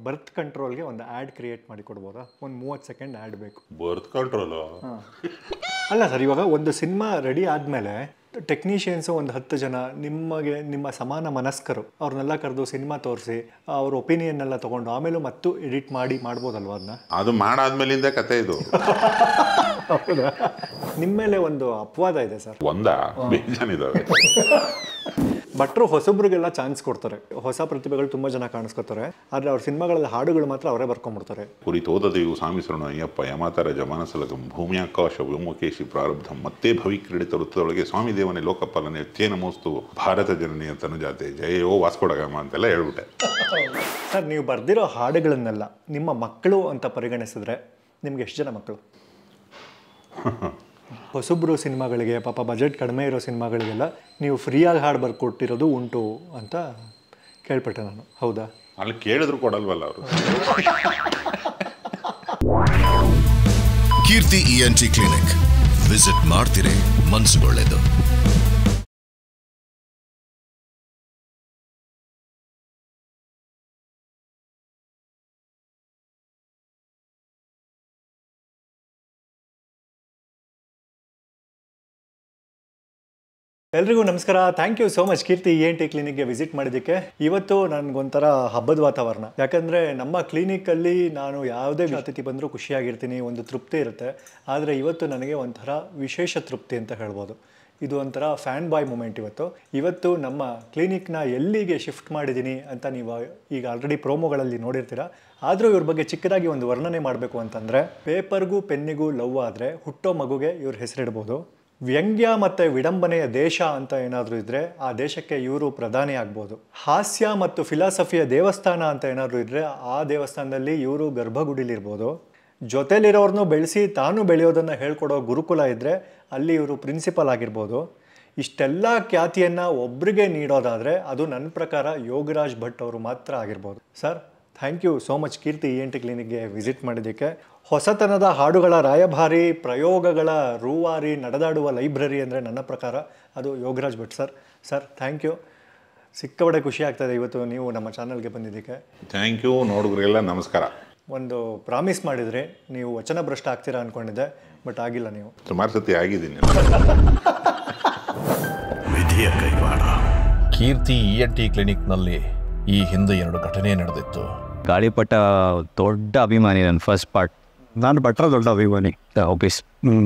ಬರ್ತ್ ಕಂಟ್ರೋಲ್ಗೆ ಒಂದು add create ಮಾಡಿ ಕೊಡ್ಬೋದಾ? ಒಂದು 30 ಸೆಕೆಂಡ್ ಆ್ಯಡ್ ಬೇಕು. ಬರ್ತ್ ಕಂಟ್ರೋಲು? ಅಲ್ಲ ಸರ್, ಇವಾಗ ಒಂದು ಸಿನಿಮಾ ರೆಡಿ ಆದಮೇಲೆ ಟೆಕ್ನಿಷಿಯನ್ಸು ಒಂದು 10 ಜನ ನಿಮ್ಮ ಸಮಾನ ಮನಸ್ಕರು ಅವ್ರನ್ನೆಲ್ಲ ಕರೆದು ಸಿನಿಮಾ ತೋರಿಸಿ ಅವ್ರ ಒಪಿನಿಯನ್ ಎಲ್ಲ ತೊಗೊಂಡು ಆಮೇಲೂ ಮತ್ತು ಎಡಿಟ್ ಮಾಡ್ಬೋದಲ್ವ ಅದನ್ನ? ಅದು ಮಾಡಾದ್ಮೇಲಿಂದ ಕತೆ ಇದು. ಹೌದಾ? ನಿಮ್ಮ ಮೇಲೆ ಒಂದು ಅಪವಾದ ಇದೆ ಸರ್. ಬೇಜಾನಿದಾವೆ. ಭಟ್ರು ಹೊಸಬ್ರಿಗೆಲ್ಲ ಚಾನ್ಸ್ ಕೊಡ್ತಾರೆ, ಹೊಸ ಪ್ರತಿಭೆಗಳು ತುಂಬ ಜನ ಕಾಣಿಸ್ಕೊತಾರೆ, ಆದರೆ ಅವ್ರ ಸಿನಿಮಾಗಳಲ್ಲಿ ಹಾಡುಗಳು ಮಾತ್ರ ಅವರೇ ಬರ್ಕೊಂಡ್ಬಿಡ್ತಾರೆ. ಕುರಿತೋದದೆಯು ಸಾಮಿಸರಣ ಅಯ್ಯಪ್ಪ ಯಮಾತರ ಜಮಾನಸಲಗಂ ಭೂಮ್ಯಾಕಾಶ ವ್ಯೋಮಕೇಶಿ ಪ್ರಾರಬ್ಧಂ ಮತ್ತೆ ಭವಿಕ್ರೀಡಿತ ವೃತ್ತದೊಳಗೆ ಸ್ವಾಮಿ ದೇವನೇ ಲೋಕಪಾಲನೆ ತೇನಮೋಸ್ತು ಭಾರತ ಜನನಿಯ ತನುಜಾತೆ ಜಯೋ ವಾಸ್ಕೊಡಗಮ ಅಂತೆಲ್ಲ ಹೇಳ್ಬಿಟ್ಟೆ. ಸರ್, ನೀವು ಬರೆದಿರೋ ಹಾಡುಗಳನ್ನೆಲ್ಲ ನಿಮ್ಮ ಮಕ್ಕಳು ಅಂತ ಪರಿಗಣಿಸಿದ್ರೆ ನಿಮ್ಗೆ ಎಷ್ಟು ಜನ ಮಕ್ಕಳು? ಹೊಸಬ್ರು ಸಿನಿಮಾಗಳಿಗೆ, ಪಾಪ ಬಜೆಟ್ ಕಡಿಮೆ ಇರೋ ಸಿನಿಮಾಗಳಿಗೆಲ್ಲ ನೀವು ಫ್ರೀಯಾಗಿ ಹಾಡು ಬರ್ಕೊಟ್ಟಿರೋದು ಉಂಟು ಅಂತ ಕೇಳ್ಪಟ್ಟೆ ನಾನು. ಹೌದಾ? ಅಲ್ಲಿ ಕೇಳಿದ್ರು ಕೊಡಲ್ವಲ್ಲ ಅವರು. ಕೀರ್ತಿ ENT ಕ್ಲಿನಿಕ್ ವಿಸಿಟ್ ಮಾಡ್ತೀರಿ, ಮನಸ್ಸುಗೊಳ್ಳೆದು. ಎಲ್ರಿಗೂ ನಮಸ್ಕಾರ. Thank you so much Keerthi ENT ಕ್ಲಿನಿಕ್ಗೆ ವಿಸಿಟ್ ಮಾಡಿದ್ದಕ್ಕೆ. ಇವತ್ತು ನನಗೊಂಥರ ಹಬ್ಬದ ವಾತಾವರಣ, ಯಾಕಂದರೆ ನಮ್ಮ ಕ್ಲಿನಿಕಲ್ಲಿ ನಾನು ಯಾವುದೇ ಅತಿಥಿ ಬಂದರೂ ಖುಷಿಯಾಗಿರ್ತೀನಿ, ಒಂದು ತೃಪ್ತಿ ಇರುತ್ತೆ. ಆದರೆ ಇವತ್ತು ನನಗೆ ಒಂಥರ ವಿಶೇಷ ತೃಪ್ತಿ ಅಂತ ಹೇಳ್ಬೋದು. ಇದು ಒಂಥರ ಫ್ಯಾನ್ ಬಾಯ್ ಮೂಮೆಂಟ್. ಇವತ್ತು ನಮ್ಮ ಕ್ಲಿನಿಕ್ನ ಎಲ್ಲಿಗೆ ಶಿಫ್ಟ್ ಮಾಡಿದ್ದೀನಿ ಅಂತ ನೀವು ಈಗ ಆಲ್ರೆಡಿ ಪ್ರೋಮೋಗಳಲ್ಲಿ ನೋಡಿರ್ತೀರ. ಆದರೂ ಇವ್ರ ಬಗ್ಗೆ ಚಿಕ್ಕದಾಗಿ ಒಂದು ವರ್ಣನೆ ಮಾಡಬೇಕು ಅಂತಂದರೆ, ಪೇಪರ್ಗೂ ಪೆನ್ನಿಗೂ ಲವ್ ಆದರೆ ಹುಟ್ಟೋ ಮಗುಗೆ ಇವ್ರ ಹೆಸರಿಡ್ಬೋದು. ವ್ಯಂಗ್ಯ ಮತ್ತು ವಿಡಂಬನೆಯ ದೇಶ ಅಂತ ಏನಾದರೂ ಇದ್ದರೆ ಆ ದೇಶಕ್ಕೆ ಇವರು ಪ್ರಧಾನಿ ಆಗ್ಬೋದು. ಹಾಸ್ಯ ಮತ್ತು ಫಿಲಾಸಫಿಯ ದೇವಸ್ಥಾನ ಅಂತ ಏನಾದರೂ ಇದ್ದರೆ ಆ ದೇವಸ್ಥಾನದಲ್ಲಿ ಇವರು ಗರ್ಭಗುಡಿಲಿರ್ಬೋದು. ಜೊತೆಲಿರೋರ್ನು ಬೆಳೆಸಿ ತಾನು ಬೆಳೆಯೋದನ್ನು ಹೇಳ್ಕೊಡೋ ಗುರುಕುಲ ಇದ್ದರೆ ಅಲ್ಲಿ ಇವರು ಪ್ರಿನ್ಸಿಪಲ್ ಆಗಿರ್ಬೋದು. ಇಷ್ಟೆಲ್ಲ ಖ್ಯಾತಿಯನ್ನು ಒಬ್ಬರಿಗೆ ನೀಡೋದಾದರೆ ಅದು ನನ್ನ ಪ್ರಕಾರ ಯೋಗರಾಜ್ ಭಟ್ ಅವರು ಮಾತ್ರ ಆಗಿರ್ಬೋದು. Sir, thank you so much Keerthi ENT ಕ್ಲಿನಿಕ್ಗೆ ವಿಸಿಟ್ ಮಾಡಿದ್ದಕ್ಕೆ. ಹೊಸತನದ ಹಾಡುಗಳ ರಾಯಭಾರಿ, ಪ್ರಯೋಗಗಳ ರೂವಾರಿ, ನಡೆದಾಡುವ ಲೈಬ್ರರಿ ಅಂದರೆ ನನ್ನ ಪ್ರಕಾರ ಅದು Yogaraj Bhat sir. Sir, thank you. ಸಿಕ್ಕಾಪಟ್ಟೆ ಖುಷಿ ಆಗ್ತಾಯಿದೆ ಇವತ್ತು ನೀವು ನಮ್ಮ ಚಾನಲ್ಗೆ ಬಂದಿದ್ದಕ್ಕೆ. Thank you. ನೋಡುಗರಿಗೆಲ್ಲ ನಮಸ್ಕಾರ. ಒಂದು ಪ್ರಾಮಿಸ್ ಮಾಡಿದ್ರಿ, ನೀವು ವಚನ ಭ್ರಷ್ಟ ಆಗ್ತೀರಾ ಅಂದ್ಕೊಂಡಿದ್ದೆ, ಬಟ್ ಆಗಿಲ್ಲ. ನೀವು ಸುಮಾರು ಸತಿ ಆಗಿದ್ದೀನಿ. ವಿಧಿಯ ಕೈವಾಡ. ಕೀರ್ತಿ ENT ಕ್ಲಿನಿಕ್ನಲ್ಲಿ ಈ ಹಿಂದೆ 2 ಘಟನೆ ನಡೆದಿತ್ತು. ಗಾಳಿಪಟ ದೊಡ್ಡ ಅಭಿಮಾನಿ, ನನ್ನ ಫಸ್ಟ್ ಪಾರ್ಟ್. ನಾನು ಭಟ್ರ ದೊಡ್ಡ ಅಭಿಮಾನಿ. ಆಫೀಸ್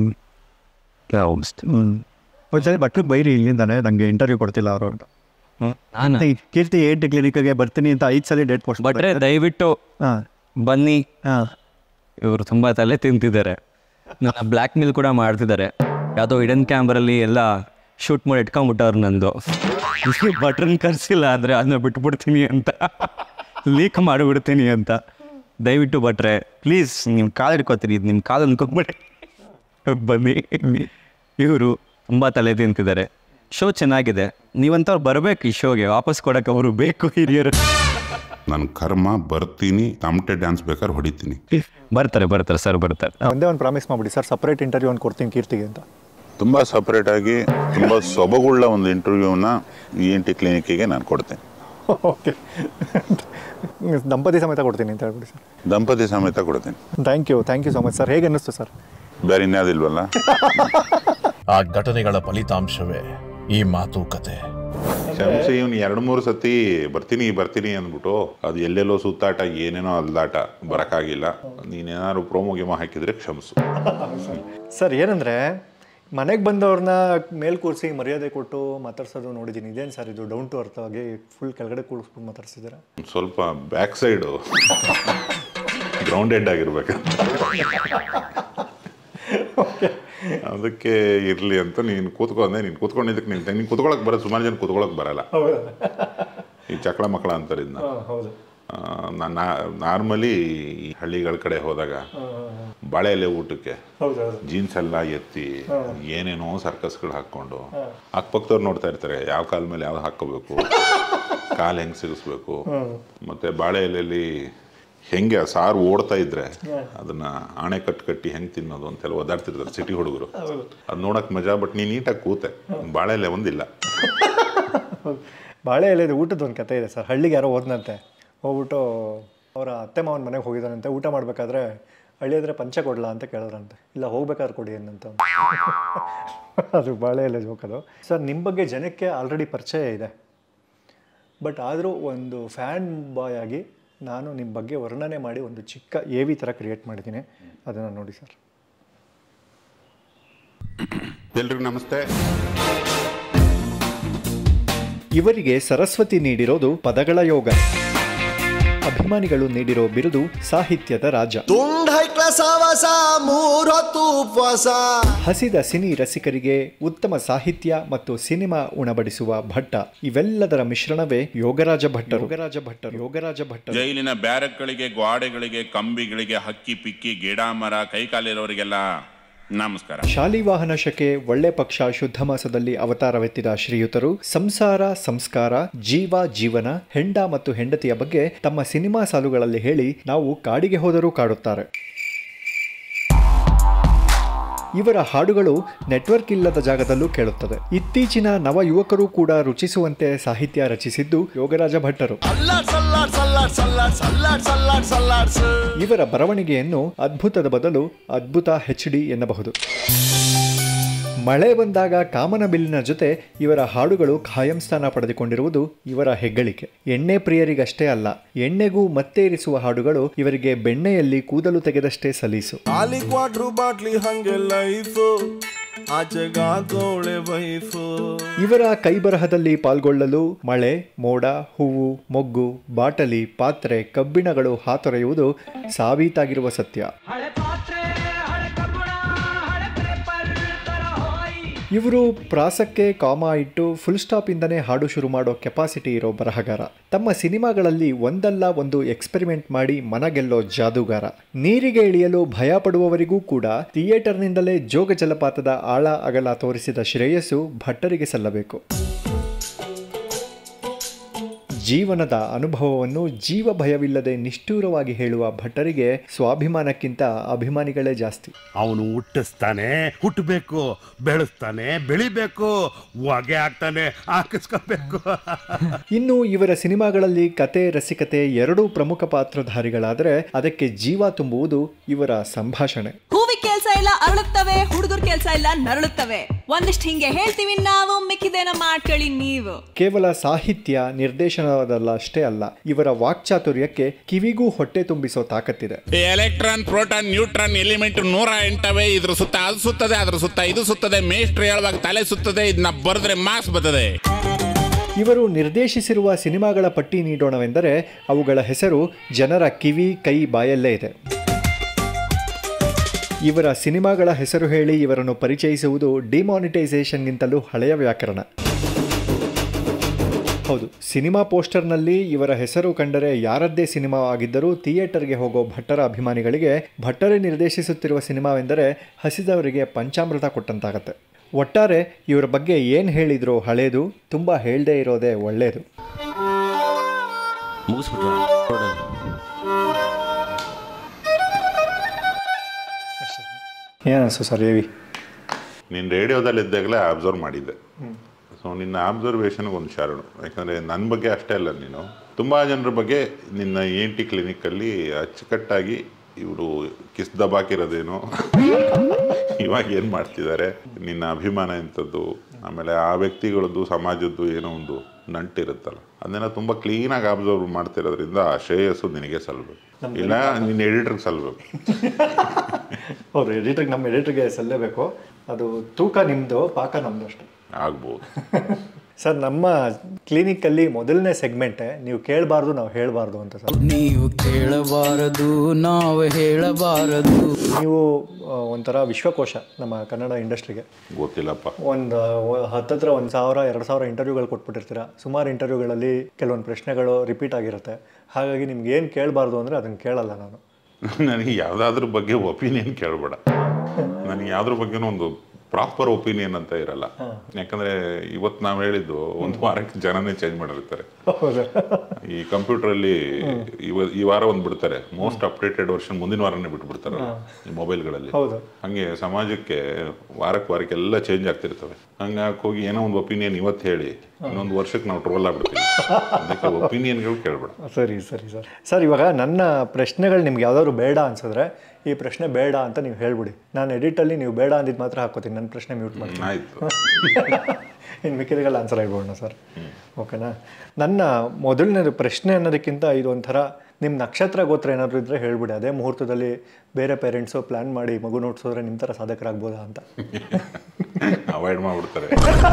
ಒಂದ್ಸರಿ ಭಟ್ರಿಗೆ ಬೈರಿ ಇಲ್ಲಿಂದಾನೆ ನನಗೆ ಇಂಟರ್ವ್ಯೂ ಕೊಡ್ತಿಲ್ಲ ಅವರು ಅಂತ. ನಾನು ಕೀರ್ತಿ ENT ಕ್ಲಿನಿಕ್ಗೆ ಬರ್ತೀನಿ ಅಂತ 5 ಸಲ ಡೇಟ್ ಪೋಸ್ಟ್ ಭಟ್ರೆ ದಯವಿಟ್ಟು ಬನ್ನಿ. ಇವರು ತುಂಬ ತಲೆ ತಿಂತಿದ್ದಾರೆ, ನನ್ನ ಬ್ಲ್ಯಾಕ್ ಮೇಲ್ ಕೂಡ ಮಾಡ್ತಿದ್ದಾರೆ. ಯಾವುದೋ ಹಿಡನ್ ಕ್ಯಾಮ್ರಲ್ಲಿ ಎಲ್ಲ ಶೂಟ್ ಮಾಡಿ ಇಟ್ಕೊಂಡ್ಬಿಟ್ಟವ್ರು. ನಂದು ಭಟ್ರನ್ನ ಕರೆಸಿಲ್ಲ ಅಂದರೆ ಅದನ್ನ ಬಿಟ್ಬಿಡ್ತೀನಿ ಅಂತ, ಲೀಕ್ ಮಾಡಿಬಿಡ್ತೀನಿ ಅಂತ. ದಯವಿಟ್ಟು ಭಟ್ರೆ ಪ್ಲೀಸ್, ನಿಮ್ಮ ಕಾಲು ಹಿಡ್ಕೊತೀರಿ, ಇದು ನಿಮ್ಮ ಕಾಲು ಅನ್ಕೊಂಬಿಡಿ, ಬನ್ನಿ. ಇವರು ತುಂಬ ತಲೆ ತಿಂತಿದ್ದಾರೆ. ಶೋ ಚೆನ್ನಾಗಿದೆ, ನೀವಂತವ್ರು ಬರಬೇಕು ಈ ಶೋಗೆ, ವಾಪಸ್ ಕೊಡೋಕೆ ಅವರು ಬೇಕು, ಹಿರಿಯರು. ನನ್ನ ಕರ್ಮ, ಬರ್ತೀನಿ, ತಮಟೆ ಡ್ಯಾನ್ಸ್ ಬೇಕಾದ್ರೆ ಹೊಡಿತೀನಿ. ಬರ್ತಾರೆ ಸರ್, ಬರ್ತಾರೆ. ಒಂದೇ ಒಂದು ಪ್ರಾಮಿಸ್ ಮಾಡಿಬಿಡಿ ಸರ್, ಸಪ್ರೇಟ್ ಇಂಟರ್ವ್ಯೂ ಒಂದು ಕೊಡ್ತೀನಿ ಕೀರ್ತಿಗೆ ಅಂತ. ತುಂಬ ಸಪ್ರೇಟಾಗಿ ತುಂಬ ಸೊಬಗುಳ್ಳ ಒಂದು ಇಂಟರ್ವ್ಯೂನ ENT ಕ್ಲಿನಿಕ್ಕಿಗೆ ನಾನು ಕೊಡ್ತೇನೆ. ಓಕೆ, ದಂಪತಿ ಸಮೇತ ಕೊಡ್ತೀನಿ ಅಂತ ಹೇಳ್ಬಿಡಿ ಸರ್. ದಂಪತಿ ಸಮೇತ ಕೊಡ್ತೀನಿ. Thank you so much sir. ಹೇಗೆ ಅನ್ನಿಸ್ತು ಸರ್? ಬೇರೆ ಇನ್ಯಾವುದಿಲ್ವಲ್ಲ. ಆ ಘಟನೆಗಳ ಫಲಿತಾಂಶವೇ ಈ ಮಾತುಕತೆ. ಕ್ಷಮಿಸಿ, ಇವನು 2-3 ಸತಿ ಬರ್ತೀನಿ ಅಂದ್ಬಿಟ್ಟು ಅದು ಎಲ್ಲೆಲ್ಲೋ ಸುತ್ತಾಟ, ಏನೇನೋ ಅಲ್ದಾಟ, ಬರೋಕ್ಕಾಗಿಲ್ಲ. ನೀನೇನಾದ್ರು ಪ್ರೋಮೋ ಹಾಕಿದರೆ ಕ್ಷಮಿಸು. ಸರ್, ಏನಂದರೆ ಮನೆಗೆ ಬಂದವ್ರನ್ನ ಮೇಲ್ ಕೂರಿಸಿ ಮರ್ಯಾದೆ ಕೊಟ್ಟು ಮಾತಾಡ್ಸೋದು ನೋಡಿದ್ದೀನಿ. ಇದೇನು ಸರ್ ಇದು ಡೌನ್ ಟು ಅರ್ತ್ ಆಗಿ ಫುಲ್ ಕೆಳಗಡೆ ಕೂರಿಸ್ಬಿಟ್ಟು ಮಾತಾಡ್ಸಿದ್ದೀರಾ? ಸ್ವಲ್ಪ ಬ್ಯಾಕ್ ಸೈಡು ಗ್ರೌಂಡೆಡ್ ಆಗಿರ್ಬೇಕು, ಅದಕ್ಕೆ ಇರಲಿ ಅಂತ. ನೀನು ಕೂತ್ಕೊಂಡಿದ್ದಕ್ಕೆ ನೀನು ಕೂತ್ಕೊಳಕ್ಕೆ ಬರೋದು, ಸುಮಾರು ಜನ ಕೂತ್ಕೊಳಕ್ಕೆ ಬರಲ್ಲ. ಈ ಚಕ್ಳ ಮಕ್ಕಳ ಅಂತಾರೆ ಇದನ್ನ. ನಾನು ನಾರ್ಮಲಿ ಈ ಹಳ್ಳಿಗಳ ಕಡೆ ಹೋದಾಗ ಬಾಳೆ ಎಲೆ ಊಟಕ್ಕೆ ಜೀನ್ಸ್ ಎಲ್ಲ ಎತ್ತಿ ಏನೇನೋ ಸರ್ಕಸ್ಗಳು ಹಾಕ್ಕೊಂಡು ಅಕ್ಕಪಕ್ಕದವ್ರು ನೋಡ್ತಾ ಇರ್ತಾರೆ, ಯಾವ ಕಾಲ ಮೇಲೆ ಯಾವ್ದು ಹಾಕ್ಕೋಬೇಕು, ಕಾಲು ಹೆಂಗೆ ಸಿಗಿಸ್ಬೇಕು, ಮತ್ತು ಬಾಳೆ ಎಲೆಯಲ್ಲಿ ಹೆಂಗೆ ಸಾರು ಓಡ್ತಾ ಇದ್ರೆ ಅದನ್ನ ಆಣೆ ಕಟ್ಟಿ ಹೆಂಗೆ ತಿನ್ನೋದು ಅಂತೆಲ್ಲ ಓದಾಡ್ತಿರ್ತಾರೆ ಸಿಟಿ ಹುಡುಗರು. ಅದು ನೋಡಕ್ಕೆ ಮಜಾ. ಬಟ್ ನೀನು ನೀಟಾಗಿ ಕೂತೆ, ಬಾಳೆ ಎಲೆ ಒಂದಿಲ್ಲ. ಬಾಳೆ ಎಲೆದು ಊಟದ ಒಂದು ಕತೆ ಇದೆ ಸರ್. ಹಳ್ಳಿಗೆ ಯಾರೋ ಹೋದ್ನಂತೆ, ಹೋಗ್ಬಿಟ್ಟು ಅವರ ಅತ್ತೆ ಮಾವನ ಮನೆಗೆ ಹೋಗಿದ್ದಾನಂತೆ. ಊಟ ಮಾಡಬೇಕಾದ್ರೆ ಅಳಿಯೋದ್ರೆ ಪಂಚ ಕೊಡ್ಲಾ ಅಂತ ಕೇಳಿದ್ರಂತೆ. ಇಲ್ಲ, ಹೋಗ್ಬೇಕಾದ್ರೆ ಕೊಡಿ ಅನ್ನಂತ. ಅದು ಭಾಳ ಎಲ್ಲ ಜೋಕ್ ಅದು. ಸರ್, ನಿಮ್ಮ ಬಗ್ಗೆ ಜನಕ್ಕೆ ಆಲ್ರೆಡಿ ಪರಿಚಯ ಇದೆ, ಬಟ್ ಆದರೂ ಒಂದು ಫ್ಯಾನ್ ಬಾಯ್ ಆಗಿ ನಾನು ನಿಮ್ಮ ಬಗ್ಗೆ ವರ್ಣನೆ ಮಾಡಿ ಒಂದು ಚಿಕ್ಕ AV ಥರ ಕ್ರಿಯೇಟ್ ಮಾಡಿದ್ದೀನಿ. ಅದನ್ನು ನೋಡಿ ಸರ್. ಎಲ್ರಿಗೂ ನಮಸ್ತೆ. ಇವರಿಗೆ ಸರಸ್ವತಿ ನೀಡಿರೋದು ಪದಗಳ ಯೋಗ, ಅಭಿಮಾನಿಗಳು ನೀಡಿರೋ ಬಿರುದು ಸಾಹಿತ್ಯದ ರಾಜ. ಹಸಿದ ಸಿನಿ ರಸಿಕರಿಗೆ ಉತ್ತಮ ಸಾಹಿತ್ಯ ಮತ್ತು ಸಿನಿಮಾ ಉಣಬಡಿಸುವ ಭಟ್ಟ. ಇವೆಲ್ಲದರ ಮಿಶ್ರಣವೇ ಯೋಗರಾಜ ಭಟ್ಟರು. ಜೈಲಿನ ಬ್ಯಾರಕ್ಗಳಿಗೆ, ಗೋಡೆಗಳಿಗೆ, ಕಂಬಿಗಳಿಗೆ, ಹಕ್ಕಿ ಪಿಕ್ಕಿ, ಗಿಡ ಮರ, ಕೈಕಾಲಿರೋರಿಗೆಲ್ಲ ನಮಸ್ಕಾರ. ಶಾಲಿವಾಹನ ಶಕೆ, ಒಳ್ಳೆ ಪಕ್ಷ, ಶುದ್ಧ ಮಾಸದಲ್ಲಿ ಅವತಾರವೆತ್ತಿದ ಶ್ರೀಯುತರು ಸಂಸಾರ, ಸಂಸ್ಕಾರ, ಜೀವನ, ಹೆಂಡ ಮತ್ತು ಹೆಂಡತಿಯ ಬಗ್ಗೆ ತಮ್ಮ ಸಿನಿಮಾ ಸಾಲುಗಳಲ್ಲಿ ಹೇಳಿ ನಾವು ಕಾಡಿಗೆ ಹೋದರೂ ಕಾಡುತ್ತಾರೆ. ಇವರ ಹಾಡುಗಳು ನೆಟ್ವರ್ಕ್ ಇಲ್ಲದ ಜಾಗದಲ್ಲೂ ಕೇಳುತ್ತದೆ. ಇತ್ತೀಚಿನ ನವ ಯುವಕರು ಕೂಡ ರುಚಿಸುವಂತೆ ಸಾಹಿತ್ಯ ರಚಿಸಿದ್ದು ಯೋಗರಾಜ ಭಟ್ಟರು. ಇವರ ಬರವಣಿಗೆಯನ್ನು ಅದ್ಭುತದ ಬದಲು ಅದ್ಭುತ HD ಎನ್ನಬಹುದು. ಮಳೆ ಬಂದಾಗ ಕಾಮನಬಿಲ್ಲಿನ ಜೊತೆ ಇವರ ಹಾಡುಗಳು ಖಾಯಂ ಸ್ಥಾನ ಪಡೆದುಕೊಂಡಿರುವುದು ಇವರ ಹೆಗ್ಗಳಿಕೆ. ಎಣ್ಣೆ ಪ್ರಿಯರಿಗಷ್ಟೇ ಅಲ್ಲ, ಎಣ್ಣೆಗೂ ಮತ್ತೆ ಇರಿಸುವ ಹಾಡುಗಳು ಇವರಿಗೆ ಬೆಣ್ಣೆಯಲ್ಲಿ ಕೂದಲು ತೆಗೆದಷ್ಟೇ ಸಲೀಸು. ಇವರ ಕೈಬರಹದಲ್ಲಿ ಪಾಲ್ಗೊಳ್ಳಲು ಮಳೆ, ಮೋಡ, ಹೂವು, ಮೊಗ್ಗು, ಬಾಟಲಿ, ಪಾತ್ರೆ, ಕಬ್ಬಿಣಗಳು ಹಾತೊರೆಯುವುದು ಸಾಬೀತಾಗಿರುವ ಸತ್ಯ. ಇವರು ಪ್ರಾಸಕ್ಕೆ ಕಾಮ ಇಟ್ಟು ಫುಲ್ ಸ್ಟಾಪ್ ಇಂದನೇ ಹಾಡು ಶುರು ಮಾಡೋ ಕೆಪಾಸಿಟಿ ಇರೋ ಬರಹಗಾರ. ತಮ್ಮ ಸಿನಿಮಾಗಳಲ್ಲಿ ಒಂದಲ್ಲ ಒಂದು ಎಕ್ಸ್ಪೆರಿಮೆಂಟ್ ಮಾಡಿ ಮನಗೆಲ್ಲೋ ಜಾದೂಗಾರ. ನೀರಿಗೆ ಇಳಿಯಲು ಭಯ ಪಡುವವರಿಗೂ ಕೂಡ ಥಿಯೇಟರ್ನಿಂದಲೇ ಜೋಗ ಜಲಪಾತದ ಆಳ ಅಗಲ ತೋರಿಸಿದ ಶ್ರೇಯಸ್ಸು ಭಟ್ಟರಿಗೆ ಸಲ್ಲಬೇಕು. ಜೀವನದ ಅನುಭವವನ್ನು ಜೀವ ಭಯವಿಲ್ಲದೆ ನಿಷ್ಠೂರವಾಗಿ ಹೇಳುವ ಭಟ್ಟರಿಗೆ ಸ್ವಾಭಿಮಾನಕ್ಕಿಂತ ಅಭಿಮಾನಿಗಳೇ ಜಾಸ್ತಿ. ಅವನು ಹುಟ್ಟಿಸ್ತಾನೆ, ಹುಟ್ಟಬೇಕು, ಬೆಳೆಸ್ತಾನೆ, ಬೆಳಿಬೇಕು, ಹೊಗೆ ಹಾಕ್ತಾನೆ, ಹಾಕಿಸ್ಕೋಬೇಕು. ಇನ್ನು ಇವರ ಸಿನಿಮಾಗಳಲ್ಲಿ ಕತೆ, ರಸಿಕತೆ ಎರಡೂ ಪ್ರಮುಖ ಪಾತ್ರಧಾರಿಗಳಾದರೆ ಅದಕ್ಕೆ ಜೀವ ತುಂಬುವುದು ಇವರ ಸಂಭಾಷಣೆ. ಹೂವಿಗೆ ಕೆಲಸ ಇಲ್ಲ ಅರಳುತ್ತವೆ, ಹುಡುಗರ ಕೆಲಸ ಇಲ್ಲ ನರಳುತ್ತವೆ. ಒಂದಿಷ್ಟು ಹಿಂಗೆ ಹೇಳ್ತೀವಿ ನಾವು, ಮಿಕ್ಕಿದೇನ ಮಾಡ್ಕೊಳ್ಳಿ ನೀವು. ಕೇವಲ ಸಾಹಿತ್ಯ, ನಿರ್ದೇಶನದಲ್ಲಷ್ಟೇ ಅಲ್ಲ, ಇವರ ವಾಕ್ಚಾತುರ್ಯಕ್ಕೆ ಕಿವಿಗೂ ಹೊಟ್ಟೆ ತುಂಬಿಸೋ ತಾಕತ್ತಿದೆ. ಎಲೆಕ್ಟ್ರಾನ್, ಪ್ರೋಟಾನ್, ನ್ಯೂಟ್ರಾನ್, ಎಲಿಮೆಂಟ್ 108 ಇದ್ರ ಸುತ್ತ ಅದು ಸುತ್ತದೆ, ಅದ್ರ ಸುತ್ತ ಇದು ಸುತ್ತದೆ. ಮೇಷ್ಟ್ರು ಹೇಳುವಾಗ ತಲೆ ಸುತ್ತದೆ, ಇದನ್ನ ಬರೆದ್ರೆ ಮಾರ್ಕ್ಸ್ ಬರ್ತದೆ. ಇವರು ನಿರ್ದೇಶಿಸಿರುವ ಸಿನಿಮಾಗಳ ಪಟ್ಟಿ ನೀಡೋಣವೆಂದರೆ ಅವುಗಳ ಹೆಸರು ಜನರ ಕಿವಿ, ಕೈ, ಬಾಯಲ್ಲೇ ಇದೆ. ಇವರ ಸಿನಿಮಾಗಳ ಹೆಸರು ಹೇಳಿ ಇವರನ್ನು ಪರಿಚಯಿಸುವುದು ಡಿಮಾನಿಟೈಸೇಷನ್ಗಿಂತಲೂ ಹಳೆಯ ವ್ಯಾಕರಣ. ಹೌದು, ಸಿನಿಮಾ ಪೋಸ್ಟರ್ನಲ್ಲಿ ಇವರ ಹೆಸರು ಕಂಡರೆ ಯಾರದ್ದೇ ಸಿನಿಮಾ ಆಗಿದ್ದರೂ ಥಿಯೇಟರ್ಗೆ ಹೋಗೋ ಭಟ್ಟರ ಅಭಿಮಾನಿಗಳಿಗೆ ಭಟ್ಟರೇ ನಿರ್ದೇಶಿಸುತ್ತಿರುವ ಸಿನಿಮಾವೆಂದರೆ ಹಸಿದವರಿಗೆ ಪಂಚಾಮೃತ ಕೊಟ್ಟಂತಾಗತ್ತೆ. ಒಟ್ಟಾರೆ ಇವರ ಬಗ್ಗೆ ಏನು ಹೇಳಿದ್ರು ಹಳೇದು, ತುಂಬ ಹೇಳದೇ ಇರೋದೇ ಒಳ್ಳೆಯದು. ಏನಿಸ್ತು ಸರ್ AV? ನೀನು ರೇಡಿಯೋದಲ್ಲಿ ಇದ್ದಾಗಲೇ ಅಬ್ಸರ್ವ್ ಮಾಡಿದ್ದೆ. ಸೊ ನಿನ್ನ ಆಬ್ಸರ್ವೇಷನ್ಗೆ ಒಂದು ಶರಣು. ಯಾಕಂದರೆ ನನ್ನ ಬಗ್ಗೆ ಅಷ್ಟೇ ಅಲ್ಲ, ನೀನು ತುಂಬ ಜನರ ಬಗ್ಗೆ ನಿನ್ನ ENT ಕ್ಲಿನಿಕ್ಕಲ್ಲಿ ಅಚ್ಚುಕಟ್ಟಾಗಿ ಇವರು ಕಿಸ್ ದಬಾಕಿರೋದೇನೋ, ಇವಾಗ ಏನು ಮಾಡ್ತಿದ್ದಾರೆ, ನಿನ್ನ ಅಭಿಮಾನ ಎಂಥದ್ದು, ಆಮೇಲೆ ಆ ವ್ಯಕ್ತಿಗಳದ್ದು ಸಮಾಜದ್ದು ಏನೋ ಒಂದು ನಂಟಿರುತ್ತಲ್ಲ, ಅದನ್ನೆಲ್ಲ ತುಂಬ ಕ್ಲೀನಾಗಿ ಅಬ್ಸರ್ವ್ ಮಾಡ್ತಿರೋದ್ರಿಂದ ಆ ಶ್ರೇಯಸ್ಸು ನಿನಗೆ ಸಲ್ಲಬೇಕು, ಇಲ್ಲ ನಿನ್ನ ಎಡಿಟರ್ಗೆ ಸಲ್ಲಬೇಕು. ಹೌದು, ನಮ್ಮ ಎಡಿಟರ್ಗೆ ಸಲ್ಲಬೇಕು. ಅದು ತೂಕ ನಿಮ್ಮದು, ಪಾಕ ನಮ್ಮದು ಅಷ್ಟೇ ಆಗ್ಬೋದು. ಸರ್, ನಮ್ಮ ಕ್ಲಿನಿಕಲ್ಲಿ ಮೊದಲನೇ ಸೆಗ್ಮೆಂಟೇ ನೀವು ಕೇಳಬಾರ್ದು ನಾವು ಹೇಳಬಾರ್ದು ಅಂತ ಸರ್. ನೀವು ಕೇಳಬಾರದು ನಾವು ಹೇಳಬಾರದು. ನೀವು ಒಂಥರ ವಿಶ್ವಕೋಶ ನಮ್ಮ ಕನ್ನಡ ಇಂಡಸ್ಟ್ರಿಗೆ. ಗೊತ್ತಿಲ್ಲಪ್ಪ. ಒಂದು 1000-2000 ಇಂಟರ್ವ್ಯೂಗಳು ಕೊಟ್ಬಿಟ್ಟಿರ್ತೀರ. ಸುಮಾರು ಇಂಟರ್ವ್ಯೂಗಳಲ್ಲಿ ಕೆಲವೊಂದು ಪ್ರಶ್ನೆಗಳು ರಿಪೀಟ್ ಆಗಿರುತ್ತೆ. ಹಾಗಾಗಿ ನಿಮ್ಗೆ ಏನು ಕೇಳಬಾರ್ದು ಅಂದರೆ ಅದನ್ನು ಕೇಳಲ್ಲ ನಾನು. ನನಗೆ ಯಾವುದಾದ್ರ ಬಗ್ಗೆ ಒಪಿನಿಯನ್ ಕೇಳಬೇಡ. ನನಗೆ ಯಾವುದ್ರ ಬಗ್ಗೆನೂ ಒಂದು ಪ್ರಾಪರ್ ಒಪಿನಿಯನ್ ಅಂತ ಇರಲ್ಲ. ಯಾಕಂದ್ರೆ ಇವತ್ತು ನಾವು ಹೇಳಿದ್ದು ಒಂದು ವಾರಕ್ಕೆ ಜನನೇ ಚೇಂಜ್ ಮಾಡಿರ್ತಾರೆ. ಈ ಕಂಪ್ಯೂಟರಲ್ಲಿ ಈ ವಾರ ಒಂದು ಬಿಡ್ತಾರೆ, ಮೋಸ್ಟ್ ಅಪ್ಡೇಟೆಡ್ ವರ್ಷನ್ ಮುಂದಿನ ವಾರನೇ ಬಿಟ್ಬಿಡ್ತಾರೆ ಈ ಮೊಬೈಲ್ಗಳಲ್ಲಿ. ಹಂಗೆ ಸಮಾಜಕ್ಕೆ ವಾರಕ್ಕೆ ಎಲ್ಲ ಚೇಂಜ್ ಆಗ್ತಿರ್ತವೆ. ಹಂಗಾಗಿ ಹೋಗಿ ಏನೋ ಒಂದು ಒಪಿನಿಯನ್ ಇವತ್ತು ಹೇಳಿ ಇನ್ನೊಂದು ವರ್ಷಕ್ಕೆ ನಾವು ಟ್ರೋಲ್ ಆಗ್ಬಿಡ್ತೀವಿ. ಅದಕ್ಕೆ ಒಪಿನಿಯನ್ಗಳು ಕೇಳಬೇಡ. ಸರಿ ಸರಿ ಸರ್. ಸರ್ ಇವಾಗ ನನ್ನ ಪ್ರಶ್ನೆಗಳು ನಿಮ್ಗೆ ಯಾವ್ದಾದ್ರು ಬೇಡ ಅನ್ಸಿದ್ರೆ ಈ ಪ್ರಶ್ನೆ ಬೇಡ ಅಂತ ನೀವು ಹೇಳ್ಬಿಡಿ. ನಾನು ಎಡಿಟಲ್ಲಿ ನೀವು ಬೇಡ ಅಂದಿದ್ದು ಮಾತ್ರ ಹಾಕೋತೀನಿ, ನನ್ನ ಪ್ರಶ್ನೆ ಮ್ಯೂಟ್ ಮಾಡ್ತೀನಿ. ಆಯಿತು. ಇನ್ನು ಮಿಕ್ಕಿದೆಲ್ಲ ಆನ್ಸರ್ ಆಗ್ಬೋಣ ಸರ್. ಓಕೆನಾ? ನನ್ನ ಮೊದಲನೇ ಪ್ರಶ್ನೆ ಅನ್ನೋದಕ್ಕಿಂತ ಇದು ಒಂಥರ ನಿಮ್ಮ ನಕ್ಷತ್ರ ಗೋತ್ರ ಏನಾದರೂ ಇದ್ದರೆ ಹೇಳ್ಬಿಡಿ. ಅದೇ ಮುಹೂರ್ತದಲ್ಲಿ ಬೇರೆ ಪೇರೆಂಟ್ಸು ಪ್ಲ್ಯಾನ್ ಮಾಡಿ ಮಗು ನೋಡ್ಸೋದ್ರೆ ನಿಮ್ಮ ಥರ ಸಾಧಕರಾಗ್ಬೋದಾ ಅಂತ ಅವಾಯ್ಡ್ ಮಾಡಿಬಿಡ್ತಾರೆ.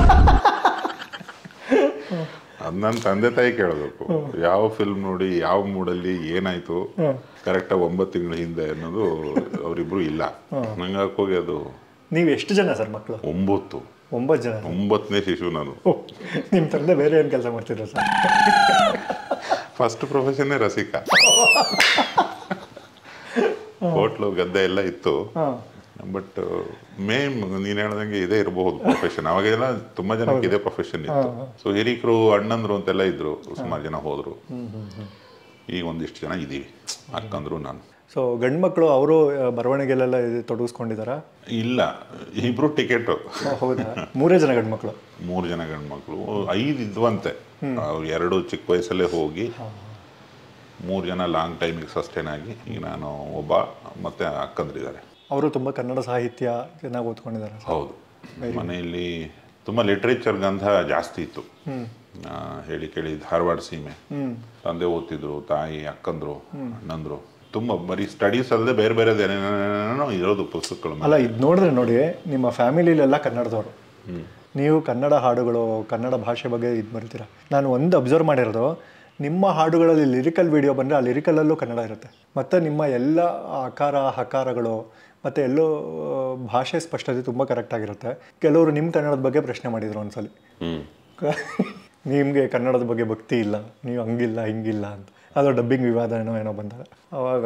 ಅದು ನನ್ನ ತಂದೆ ತಾಯಿ ಕೇಳಬೇಕು, ಯಾವ ಫಿಲ್ಮ್ ನೋಡಿ ಯಾವ ಮೂಡಲ್ಲಿ ಏನಾಯ್ತು ಕರೆಕ್ಟಾಗಿ 9 ತಿಂಗಳ ಹಿಂದೆ ಅನ್ನೋದು ಅವರಿಬ್ರು ಇಲ್ಲ. ನಂಗೆ ಹೋಗಿ ಅದು. ನೀವು ಎಷ್ಟು ಜನ ಸರ್ ಮಕ್ಕಳು? 9 ಜನ. 9ನೇ ಶಿಶು ನಾನು. ನಿಮ್ಮ ತಂದೆ ಬೇರೆ ಏನು ಕೆಲಸ ಮಾಡ್ತಿದ್ರು ಸರ್? ಫಸ್ಟ್ ಪ್ರೊಫೆಷನ್ನೇ ರಸಿಕ. ಹೋಟ್ಲು ಗದ್ದೆ ಎಲ್ಲ ಇತ್ತು. ಬಟ್ ಮೇನ್ ನೀನು ಹೇಳ್ದಂಗೆ ಇದೇ ಇರಬಹುದು ಪ್ರೊಫೆಷನ್. ಅವಾಗೆಲ್ಲ ತುಂಬಾ ಜನಕ್ಕೆ ಇದೇ ಪ್ರೊಫೆಷನ್ ಇತ್ತು. ಸೊ ಹಿರಿಕರು ಅಣ್ಣಂದ್ರು ಅಂತೆಲ್ಲ ಇದ್ರು, ಸುಮಾರು ಜನ ಹೋದ್ರು. ಈಗ ಒಂದಿಷ್ಟು ಜನ ಇದೀವಿ, ಅಕ್ಕಂದ್ರು ನಾನು. ಸೊ ಗಂಡು ಮಕ್ಕಳು ಅವರು ಬರವಣಿಗೆಲ್ಲ ತೊಡಗಿಸ್ಕೊಂಡಿದಾರ? ಇಲ್ಲ, ಇಬ್ರು ಟಿಕೆಟ್. ಹೌದಾ? 3 ಜನ ಗಂಡು ಮಕ್ಕಳು? 3 ಜನ ಗಂಡು ಮಕ್ಕಳು. 5 ಇದ್ವಂತೆ. ಅವ್ರು 2 ಚಿಕ್ಕ ವಯಸ್ಸಲ್ಲೇ ಹೋಗಿ 3 ಜನ ಲಾಂಗ್ ಟೈಮಿಗೆ ಸಸ್ಟೈನ್ ಆಗಿ ಈಗ ನಾನು ಒಬ್ಬ ಮತ್ತೆ ಅಕ್ಕಂದ್ರಿದ್ದಾರೆ. ಅವರು ತುಂಬ ಕನ್ನಡ ಸಾಹಿತ್ಯ ಚೆನ್ನಾಗಿ ಓದ್ಕೊಂಡಿದ್ದಾರೆ? ಹೌದು. ಮನೆಯಲ್ಲಿ ತುಂಬ ಲಿಟ್ರೇಚರ್ ಗಂಧ ಜಾಸ್ತಿ ಇತ್ತು. ಹೇಳಿ ಕೇಳಿ ಧಾರವಾಡ ಸೀಮೆ. ತಂದೆ ಓದ್ತಿದ್ರು, ತಾಯಿ ಅಕ್ಕಂದ್ರು, ಅಣ್ಣಂದ್ರು. ತುಂಬ ಬರೀ ಸ್ಟಡೀಸ್ ಅಲ್ಲದೆ ಬೇರೆ ಬೇರೆದು ಏನೇನೋ ಇರೋದು ಪುಸ್ತಕಗಳು. ಅಲ್ಲ, ಇದು ನೋಡಿದ್ರೆ ನೋಡಿ, ನಿಮ್ಮ ಫ್ಯಾಮಿಲಿಲೆಲ್ಲ ಕನ್ನಡದವರು, ನೀವು ಕನ್ನಡ ಹಾಡುಗಳು, ಕನ್ನಡ ಭಾಷೆ ಬಗ್ಗೆ ಇದು ಬರೀತೀರ. ನಾನು ಒಂದು ಅಬ್ಸರ್ವ್ ಮಾಡಿರೋದು, ನಿಮ್ಮ ಹಾಡುಗಳಲ್ಲಿ ಲಿರಿಕಲ್ ವಿಡಿಯೋ ಬಂದರೆ ಆ ಲಿರಿಕಲಲ್ಲೂ ಕನ್ನಡ ಇರುತ್ತೆ. ಮತ್ತು ನಿಮ್ಮ ಎಲ್ಲ ಆಕಾರ ಹಕಾರಗಳು ಮತ್ತು ಎಲ್ಲೋ ಭಾಷೆ ಸ್ಪಷ್ಟತೆ ತುಂಬ ಕರೆಕ್ಟಾಗಿರುತ್ತೆ. ಕೆಲವರು ನಿಮ್ಮ ಕನ್ನಡದ ಬಗ್ಗೆ ಪ್ರಶ್ನೆ ಮಾಡಿದರು ಒಂದ್ಸಲಿ, ನಿಮಗೆ ಕನ್ನಡದ ಬಗ್ಗೆ ಭಕ್ತಿ ಇಲ್ಲ, ನೀವು ಹಂಗಿಲ್ಲ ಹಿಂಗಿಲ್ಲ ಅಂತ. ಅದು ಡಬ್ಬಿಂಗ್ ವಿವಾದ ಏನೋ ಬಂದಾಗ ಅವಾಗ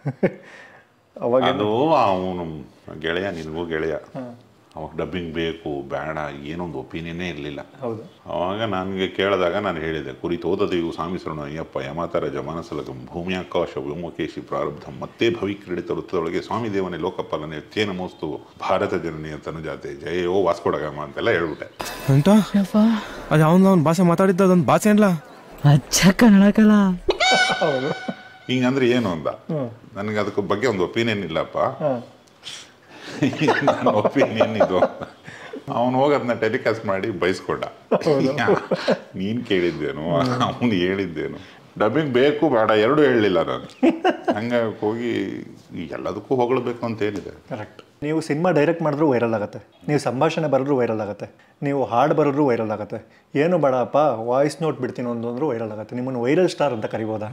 ಅದು ಅವನು ಗೆಳೆಯ, ನಿನಗೂ ಗೆಳೆಯ, ಅವಾಗ ಡಬ್ಬಿಂಗ್ ಬೇಕು ಬೇಡ ಏನೊಂದು ಒಪಿನಿಯನ್ನೇ ಇರಲಿಲ್ಲ. ಅವಾಗ ನನಗೆ ಕೇಳಿದಾಗ ನಾನು ಹೇಳಿದೆ, ಕುರಿತೋದದೆಯು ಸಾಮಿಸರಣ ಅಯ್ಯಪ್ಪ ಯಮಾತರ ಜಮಾನಸಲಗಂ ಭೂಮಿಯಾಕಾಶ ವ್ಯೋಮಕೇಶಿ ಪ್ರಾರಬ್ಧಂ ಮತ್ತೆ ಭವಿಕ್ರೀಡಿತ ವೃತ್ತದೊಳಗೆ ಸ್ವಾಮಿ ದೇವನೇ ಲೋಕಪಾಲನೆ ತೇನ ಮೋಸ್ತು ಭಾರತ ಜನನಿಯ ತನುಜಾತೆ ಜಯೋ ವಾಸ್ಕೊಡಗಮ ಅಂತೆಲ್ಲ ಹೇಳ್ಬಿಟ್ಟೆ. ಅಂತ ಅದು ಅವನ ಭಾಷೆ ಮಾತಾಡಿದ್ದ ಅದೊಂದು ಭಾಷೆ ಅಲ್ಲ, ಅಚ್ಚ ಕನ್ನಡಕಲ್ಲ. ಹಿಂಗಂದ್ರೆ ಏನು ಅಂದ. ನನಗೆ ಅದಕ್ಕೆ ಬಗ್ಗೆ ಒಂದು ಒಪಿನಿಯನ್ ಇಲ್ಲಪ್ಪ, ನನ್ನ ಒಪಿನಿಯನ್ ಇದು. ಅವನು ಹೋಗಿ ಅದನ್ನ ಟೆಲಿಕಾಸ್ಟ್ ಮಾಡಿ ಬಯಸ್ಕೊಂಡ. ನೀನು ಕೇಳಿದ್ದೇನು, ಅವನು ಹೇಳಿದ್ದೇನು, ಡಬ್ಬಿಂಗ್ ಬೇಕು ಬೇಡ ಎರಡೂ ಹೇಳಲಿಲ್ಲ ನಾನು. ಹಂಗಾಗಿ ಹೋಗಿ ಎಲ್ಲದಕ್ಕೂ ಹೊಗಳಬೇಕು ಅಂತ ಹೇಳಿದೆ. ಕರೆಕ್ಟ್. ನೀವು ಸಿನಿಮಾ ಡೈರೆಕ್ಟ್ ಮಾಡಿದ್ರೂ ವೈರಲ್ ಆಗುತ್ತೆ, ನೀವು ಸಂಭಾಷಣೆ ಬರೆದ್ರೂ ವೈರಲ್ ಆಗುತ್ತೆ, ನೀವು ಹಾಡು ಬರೆದ್ರೂ ವೈರಲ್ ಆಗುತ್ತೆ. ಏನು ಬೇಡಪ್ಪ ವಾಯ್ಸ್ ನೋಟ್ ಬಿಡ್ತೀನಿ ಅಂದ್ರೂ ವೈರಲ್ ಆಗುತ್ತೆ. ನಿಮ್ಮನ್ನು ವೈರಲ್ ಸ್ಟಾರ್ ಅಂತ ಕರಿಬೋದಾ?